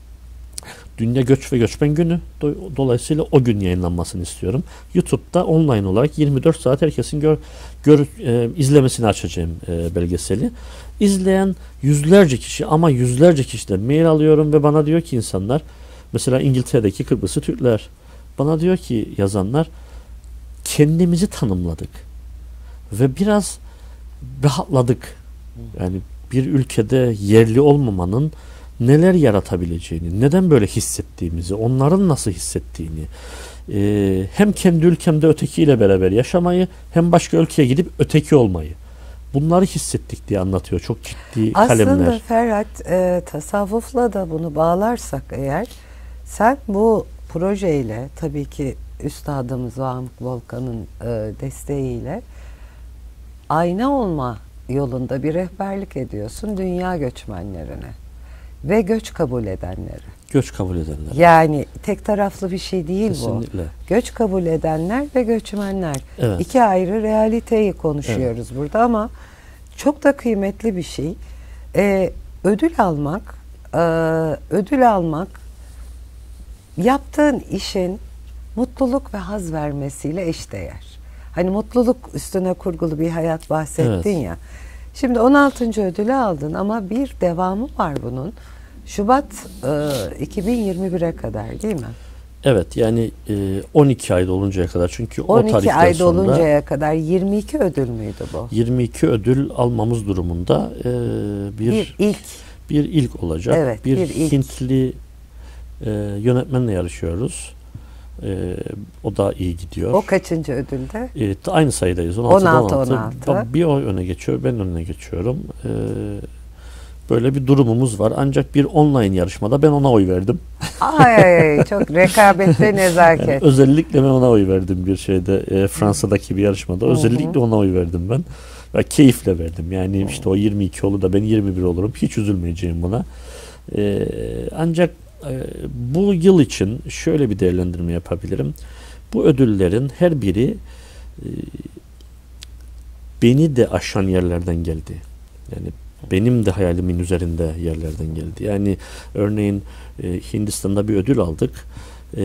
Dünya Göç ve Göçmen Günü. Dolayısıyla o gün yayınlanmasını istiyorum. YouTube'da online olarak yirmi dört saat herkesin gör, gör, e, izlemesini açacağım e, belgeseli. İzleyen yüzlerce kişi ama yüzlerce kişiden mail alıyorum ve bana diyor ki insanlar, mesela İngiltere'deki Kıbrıslı Türkler, bana diyor ki yazanlar, kendimizi tanımladık ve biraz rahatladık. Yani bir ülkede yerli olmamanın neler yaratabileceğini, neden böyle hissettiğimizi, onların nasıl hissettiğini, e, hem kendi ülkemde ötekiyle beraber yaşamayı, hem başka ülkeye gidip öteki olmayı, bunları hissettik diye anlatıyor. Çok ciddi kalemler. Aslında Ferhat, e, tasavvufla da bunu bağlarsak eğer, sen bu projeyle tabii ki üstadımız Vahmik Volkan'ın e, desteğiyle ayna olma yolunda bir rehberlik ediyorsun dünya göçmenlerine ve göç kabul edenlere. Göç kabul edenler. Yani tek taraflı bir şey değil Kesinlikle. bu. Göç kabul edenler ve göçmenler. Evet. İki ayrı realiteyi konuşuyoruz evet. burada ama çok da kıymetli bir şey. Ee, ödül almak, e, ödül almak yaptığın işin mutluluk ve haz vermesiyle eşdeğer. Hani mutluluk üstüne kurgulu bir hayat bahsettin evet. ya. Şimdi on altıncı ödülü aldın ama bir devamı var bunun. Şubat e, iki bin yirmi bire kadar değil mi? Evet yani e, on iki ayda oluncaya kadar çünkü on iki o tarihten ayda sonra oluncaya kadar yirmi iki ödül müydü bu? yirmi iki ödül almamız durumunda e, bir, bir ilk bir ilk olacak. Evet, bir, bir ilk. Hintli e, yönetmenle yarışıyoruz. E, o da iyi gidiyor. O kaçıncı ödülde? E, aynı sayıdayız. on altı on altı. Bir o öne geçiyor, ben önüne geçiyorum. E, böyle bir durumumuz var. Ancak bir online yarışmada ben ona oy verdim. Ay çok rekabette nezaket. Yani özellikle ben ona oy verdim bir şeyde. E, Fransa'daki bir yarışmada. Hı-hı. Özellikle ona oy verdim ben. Ve keyifle verdim. Yani Hı-hı. işte o yirmi iki olur da ben yirmi bir olurum. Hiç üzülmeyeceğim buna. E, ancak e, bu yıl için şöyle bir değerlendirme yapabilirim. Bu ödüllerin her biri e, beni de aşan yerlerden geldi. Yani benim de hayalimin üzerinde yerlerden geldi. Yani örneğin e, Hindistan'da bir ödül aldık. E,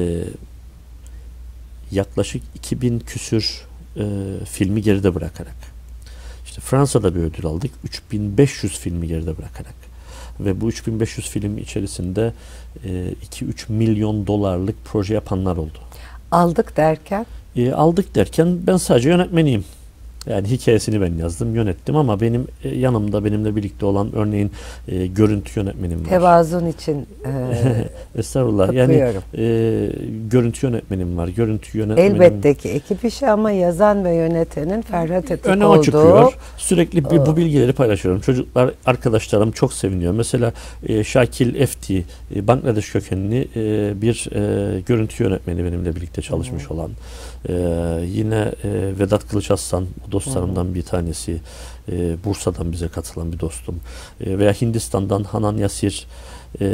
yaklaşık iki bin küsür e, filmi geride bırakarak. İşte Fransa'da bir ödül aldık. üç bin beş yüz filmi geride bırakarak. Ve bu üç bin beş yüz film içerisinde e, iki üç milyon dolarlık proje yapanlar oldu. Aldık derken? E, aldık derken ben sadece yönetmeniyim. Yani hikayesini ben yazdım, yönettim ama benim e, yanımda benimle birlikte olan örneğin e, görüntü yönetmenim var. Tevazun için e, Estağfurullah. Yani e, görüntü yönetmenim var. Görüntü yönetmenim. Elbette ki ekip işi ama yazan ve yönetenin Ferhat Etik öne olduğu. o çıkıyor. Sürekli bir, bu bilgileri paylaşıyorum. Çocuklar, arkadaşlarım çok seviniyor. Mesela e, Şakil Efti, e, Bangladeş kökenli e, bir e, görüntü yönetmeni benimle birlikte çalışmış hmm. olan. E, yine e, Vedat Kılıç Aslan, dostlarımdan hmm. bir tanesi. E, Bursa'dan bize katılan bir dostum. E, veya Hindistan'dan Hanan Yasir e,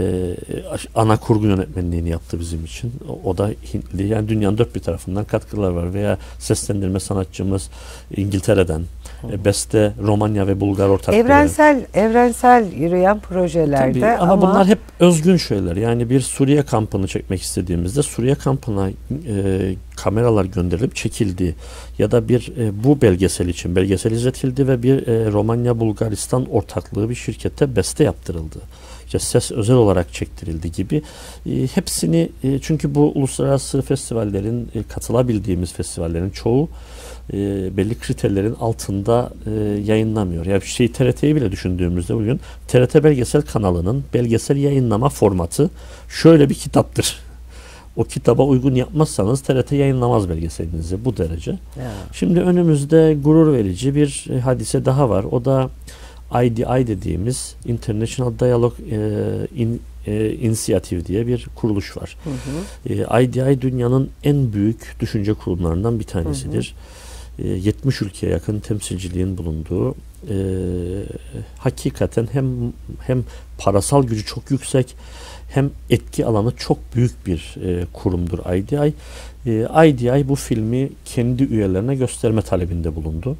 ana kurgu yönetmenliğini yaptı bizim için. O, o da Hintli. Yani dünyanın dört bir tarafından katkılar var. Veya seslendirme sanatçımız İngiltere'den. E, beste Romanya ve Bulgar ortakları. Evrensel evrensel yürüyen projelerde. Tabii, ama, ama bunlar hep özgün şeyler. Yani bir Suriye kampını çekmek istediğimizde Suriye kampına e, kameralar gönderilip çekildi. Ya da bir e, bu belgesel için belgesel izletildi ve bir e, Romanya Bulgaristan ortaklığı bir şirkette beste yaptırıldı. İşte ses özel olarak çektirildi gibi. E, hepsini e, çünkü bu uluslararası festivallerin e, katılabildiğimiz festivallerin çoğu e, belli kriterlerin altında e, yayınlamıyor. Yani şey T R T'yi bile düşündüğümüzde bugün T R T belgesel kanalının belgesel yayınlama formatı şöyle bir kitaptır. O kitaba uygun yapmazsanız T R T yayınlamaz belgeselinizi bu derece. Yeah. Şimdi önümüzde gurur verici bir e, hadise daha var. O da I D I dediğimiz International Dialogue e, in, e, Initiative diye bir kuruluş var. Hı hı. E, I D I dünyanın en büyük düşünce kurumlarından bir tanesidir. Hı hı. E, yetmiş ülkeye yakın temsilciliğin bulunduğu e, hakikaten hem hem parasal gücü çok yüksek hem etki alanı çok büyük bir e, kurumdur I D I. E, I D I bu filmi kendi üyelerine gösterme talebinde bulundu.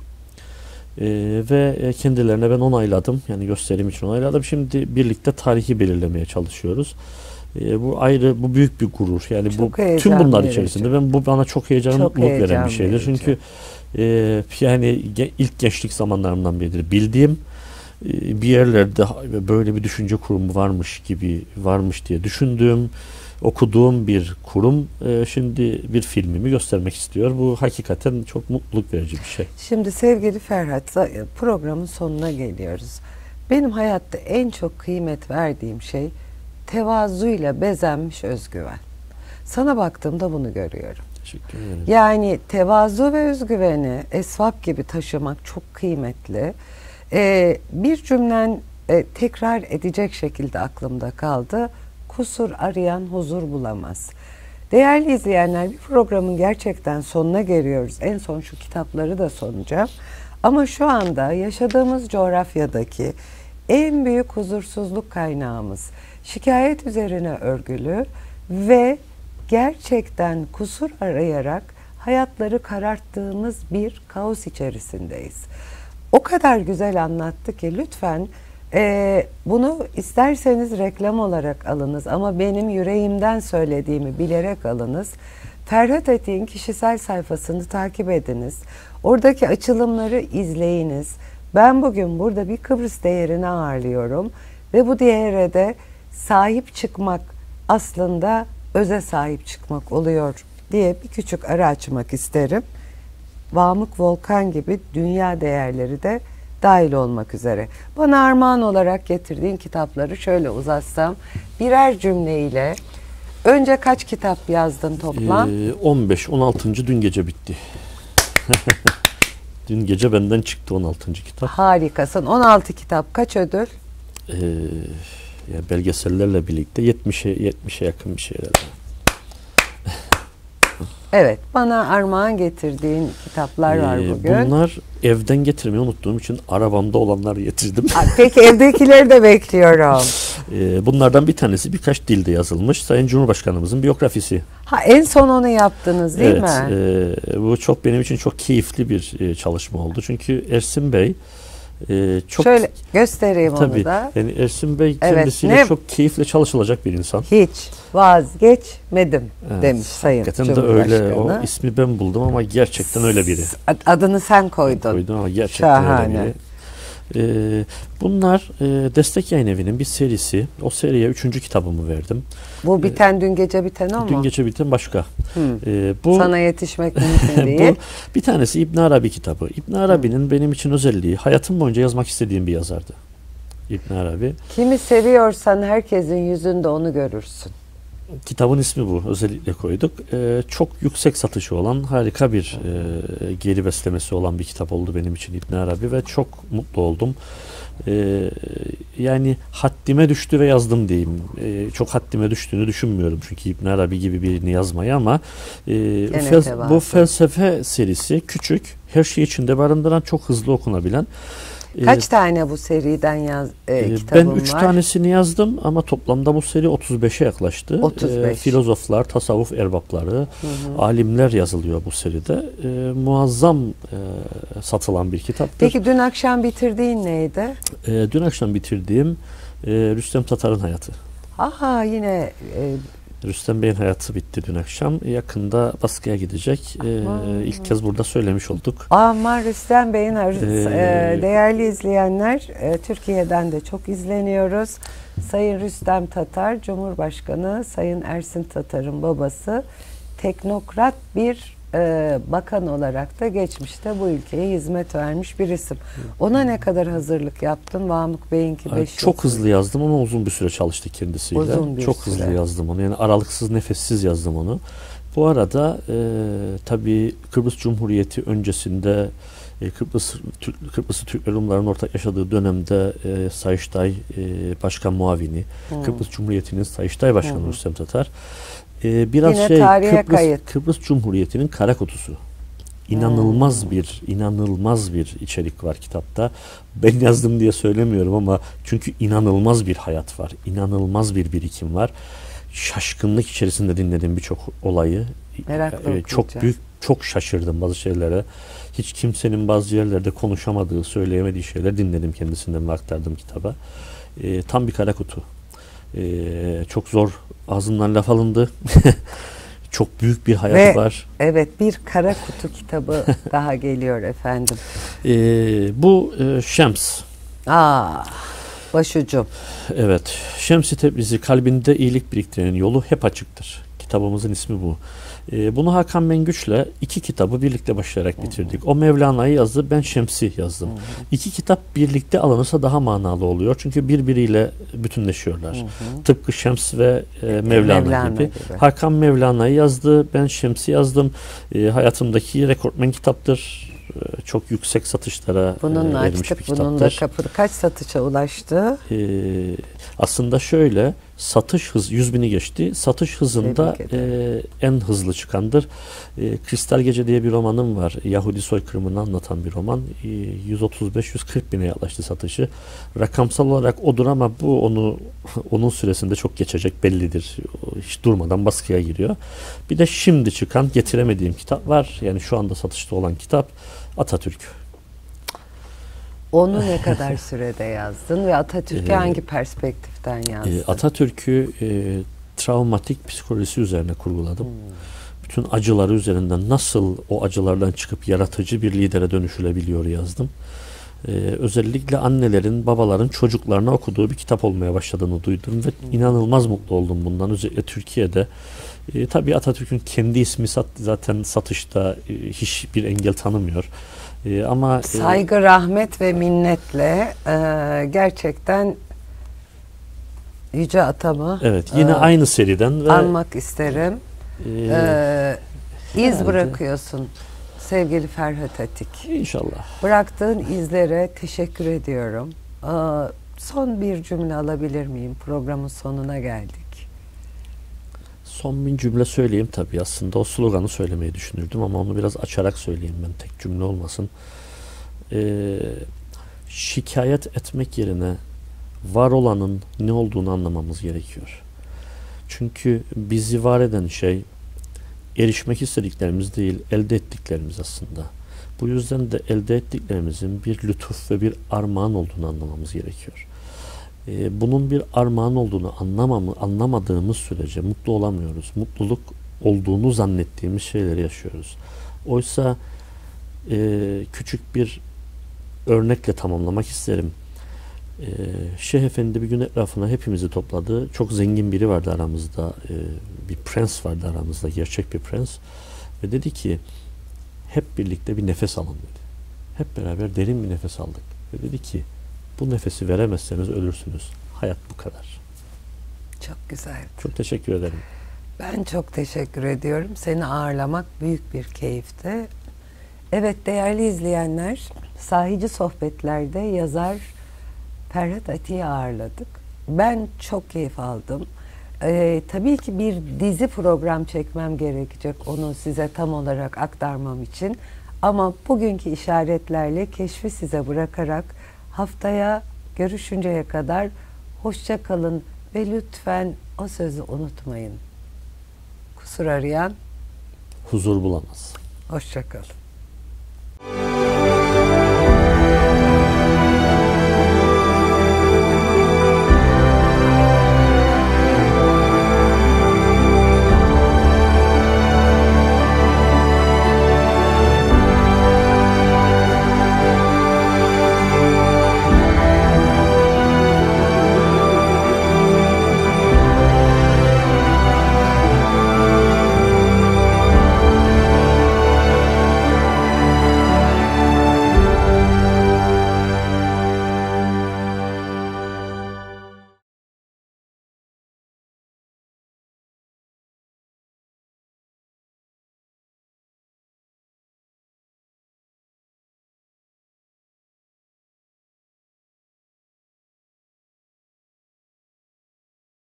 Ee, ve kendilerine ben onayladım. Yani gösterim için onayladım. Şimdi birlikte tarihi belirlemeye çalışıyoruz. Ee, bu ayrı, bu büyük bir gurur. Yani çok bu tüm bunlar verici. içerisinde ben bu bana çok heyecan, çok mutluluk heyecan veren bir şeydir. Verici. Çünkü e, yani ge, ilk gençlik zamanlarımdan biridir. Bildiğim e, bir yerlerde böyle bir düşünce kurumu varmış gibi varmış diye düşündüğüm, okuduğum bir kurum e, şimdi bir filmimi göstermek istiyor. Bu hakikaten çok mutluluk verici bir şey. Şimdi sevgili Ferhat, programın sonuna geliyoruz. Benim hayatta en çok kıymet verdiğim şey tevazuyla bezenmiş özgüven. Sana baktığımda bunu görüyorum. Teşekkür ederim. Yani tevazu ve özgüveni esvap gibi taşımak çok kıymetli. Ee, bir cümlen e, tekrar edecek şekilde aklımda kaldı. Kusur arayan huzur bulamaz. Değerli izleyenler, bir programın gerçekten sonuna geliyoruz. En son şu kitapları da sunacağım. Ama şu anda yaşadığımız coğrafyadaki en büyük huzursuzluk kaynağımız şikayet üzerine örgülü ve gerçekten kusur arayarak hayatları kararttığımız bir kaos içerisindeyiz. O kadar güzel anlattı ki lütfen e, bunu isterseniz reklam olarak alınız ama benim yüreğimden söylediğimi bilerek alınız. Ferhat Atik'in kişisel sayfasını takip ediniz. Oradaki açılımları izleyiniz. Ben bugün burada bir Kıbrıs değerini ağırlıyorum ve bu değere de sahip çıkmak aslında öze sahip çıkmak oluyor diye bir küçük ara açmak isterim. Vamık Volkan gibi dünya değerleri de dahil olmak üzere. Bana armağan olarak getirdiğin kitapları şöyle uzatsam birer cümleyle önce kaç kitap yazdın toplam? Ee, on beş on altıncı dün gece bitti. Dün gece benden çıktı on altıncı kitap. Harikasın. on altı kitap kaç ödül? Ee, ya belgesellerle birlikte yetmişe yetmişe yakın bir şeyler. Evet, bana armağan getirdiğin kitaplar var Ee, bugün. Bunlar evden getirmeyi unuttuğum için arabamda olanları getirdim. Peki evdekileri de bekliyorum. Ee, bunlardan bir tanesi birkaç dilde yazılmış Sayın Cumhurbaşkanımızın biyografisi. Ha, en son onu yaptınız değil evet, mi? E, bu çok benim için çok keyifli bir e, çalışma oldu. Çünkü Ersin Bey e, çok Şöyle göstereyim tabii, onu da. yani Ersin Bey Evet, kendisiyle ne- çok keyifle çalışılacak bir insan. Hiç vazgeçmedim Evet, demiş Sayın hakikaten de öyle. Cumhurbaşkanı. O ismi ben buldum ama gerçekten öyle biri. Ad- Adını sen koydun. Koydum ama gerçekten Şahane. öyle biri. Ee, bunlar e, Destek Yayın Evi'nin bir serisi. O seriye üçüncü kitabımı verdim. Bu biten dün gece biten o mu? Dün gece biten başka. Hı. Ee, bu Sana yetişmek mümkün değil. bu bir tanesi İbn Arabi kitabı. İbn Arabi'nin benim için özelliği hayatım boyunca yazmak istediğim bir yazardı. İbn Arabi. Kimi seviyorsan herkesin yüzünde onu görürsün. Kitabın ismi bu. Özellikle koyduk. Ee, çok yüksek satışı olan harika bir e, geri beslemesi olan bir kitap oldu benim için İbn Arabi ve çok mutlu oldum. Ee, yani haddime düştü ve yazdım diyeyim. Ee, çok haddime düştüğünü düşünmüyorum çünkü İbn Arabi gibi birini yazmayı ama e, fel- bu felsefe serisi küçük, her şey içinde barındıran, çok hızlı okunabilen. Kaç ee, tane bu seriden yaz, e, e, kitabın var? Ben üç tanesini yazdım ama toplamda bu seri otuz beşe yaklaştı. otuz beş. E, filozoflar, tasavvuf erbapları, hı hı. alimler yazılıyor bu seride. E, muazzam e, satılan bir kitaptır. Peki dün akşam bitirdiğin neydi? E, dün akşam bitirdiğim e, Rüstem Tatar'ın hayatı. Aha yine... E, Rüstem Bey'in hayatı bitti dün akşam. Yakında baskıya gidecek. Ee, ilk kez burada söylemiş olduk. Ama Rüstem Bey'in hayatı. Ee, Değerli izleyenler, e, Türkiye'den de çok izleniyoruz. Sayın Rüstem Tatar, Cumhurbaşkanı Sayın Ersin Tatar'ın babası. Teknokrat bir e, bakan olarak da geçmişte bu ülkeye hizmet vermiş bir isim. Ona ne kadar hazırlık yaptın? Vamık Bey'inki beş Çok yıl. hızlı yazdım ama uzun bir süre çalıştık kendisiyle. Uzun bir Çok süre. hızlı yazdım onu. Yani aralıksız, nefessiz yazdım onu. Bu arada e, tabii Kıbrıs Cumhuriyeti öncesinde e, Kıbrıs Türk, Kıbrıs Türk ve Rumların ortak yaşadığı dönemde e, Sayıştay e, Başkan Muavini, hmm. Kıbrıs Cumhuriyeti'nin Sayıştay Başkanı hmm. Rüstem Tatar. Ee, biraz Yine şey Kıbrıs, kayıt. Kıbrıs Cumhuriyeti'nin kara kutusu. İnanılmaz hmm. bir inanılmaz bir içerik var kitapta. Ben yazdım diye söylemiyorum ama çünkü inanılmaz bir hayat var. İnanılmaz bir birikim var. Şaşkınlık içerisinde dinledim birçok olayı. Merakla ee, çok büyük, çok şaşırdım bazı şeylere. Hiç kimsenin bazı yerlerde konuşamadığı, söyleyemediği şeyler dinledim kendisinden ve aktardım kitaba. Ee, tam bir kara kutu. Ee, çok zor, ağzından laf alındı. Çok büyük bir hayat Ve, var. Evet, bir kara kutu kitabı daha geliyor efendim. Ee, bu e, Şems. Aa, başucum. Evet, Şems-i Tebrizi, kalbinde iyilik biriktirenin yolu hep açıktır. Kitabımızın ismi bu. Ee, bunu Hakan Mengüç'le iki kitabı birlikte başlayarak bitirdik. O Mevlana'yı yazdı, ben Şems'i yazdım. Hı hı. İki kitap birlikte alınırsa daha manalı oluyor. Çünkü birbiriyle bütünleşiyorlar. Hı hı. Tıpkı Şems ve e, Mevlana, Mevlana gibi. gibi. Hakan Mevlana'yı yazdı, ben Şems'i yazdım. E, hayatımdaki rekortmen kitaptır. E, çok yüksek satışlara bununla e, vermiş açtık, bir kitaptır. Bununla kapı kaç satışa ulaştı? E, aslında şöyle, satış hız yüz bini geçti. Satış hızında e, en hızlı çıkandır. E, Kristal Gece diye bir romanım var. Yahudi soykırımını anlatan bir roman. E, yüz otuz beş yüz kırk bine yaklaştı satışı. Rakamsal olarak odur ama bu onu onun süresinde çok geçecek bellidir. Hiç durmadan baskıya giriyor. Bir de şimdi çıkan getiremediğim kitap var. Yani şu anda satışta olan kitap Atatürk. Onu ne kadar sürede yazdın ve Atatürk'ü Ee, hangi perspektiften yazdın? E, Atatürk'ü e, travmatik psikolojisi üzerine kurguladım. Hmm. Bütün acıları üzerinden nasıl o acılardan çıkıp yaratıcı bir lidere dönüşülebiliyor yazdım. E, özellikle annelerin, babaların çocuklarına okuduğu bir kitap olmaya başladığını duydum ve hmm. inanılmaz mutlu oldum bundan. Özellikle Türkiye'de. E, tabii Atatürk'ün kendi ismi sat, zaten satışta e, hiçbir engel tanımıyor. E, ama saygı, e, rahmet ve minnetle e, gerçekten Yüce Atamı evet yine e, aynı seriden ve anmak isterim. E, e, iz bırakıyorsun sevgili Ferhat Atik. İnşallah. Bıraktığın izlere teşekkür ediyorum. E, son bir cümle alabilir miyim? Programın sonuna geldik. Son bir cümle söyleyeyim tabii. Aslında o sloganı söylemeyi düşünürdüm ama onu biraz açarak söyleyeyim ben. Tek cümle olmasın. Ee, şikayet etmek yerine var olanın ne olduğunu anlamamız gerekiyor. Çünkü bizi var eden şey erişmek istediklerimiz değil, elde ettiklerimiz aslında. Bu yüzden de elde ettiklerimizin bir lütuf ve bir armağan olduğunu anlamamız gerekiyor. Bunun bir armağan olduğunu anlamamı, anlamadığımız sürece mutlu olamıyoruz. Mutluluk olduğunu zannettiğimiz şeyleri yaşıyoruz. Oysa e, küçük bir örnekle tamamlamak isterim. E, Şeyh Efendi bir gün etrafına hepimizi topladı. Çok zengin biri vardı aramızda. E, bir prens vardı aramızda. Gerçek bir prens. Ve dedi ki hep birlikte bir nefes alın dedi. Hep beraber derin bir nefes aldık. Ve dedi ki bu nefesi veremezseniz ölürsünüz. Hayat bu kadar. Çok güzel. Çok teşekkür ederim. Ben çok teşekkür ediyorum. Seni ağırlamak büyük bir keyifti. Evet değerli izleyenler, Sahici Sohbetler'de yazar Ferhat Atik'i ağırladık. Ben çok keyif aldım. Ee, tabii ki bir dizi program çekmem gerekecek onu size tam olarak aktarmam için. Ama bugünkü işaretlerle keşfi size bırakarak haftaya görüşünceye kadar hoşça kalın ve lütfen o sözü unutmayın. Kusur arayan huzur bulamaz. Hoşça kalın.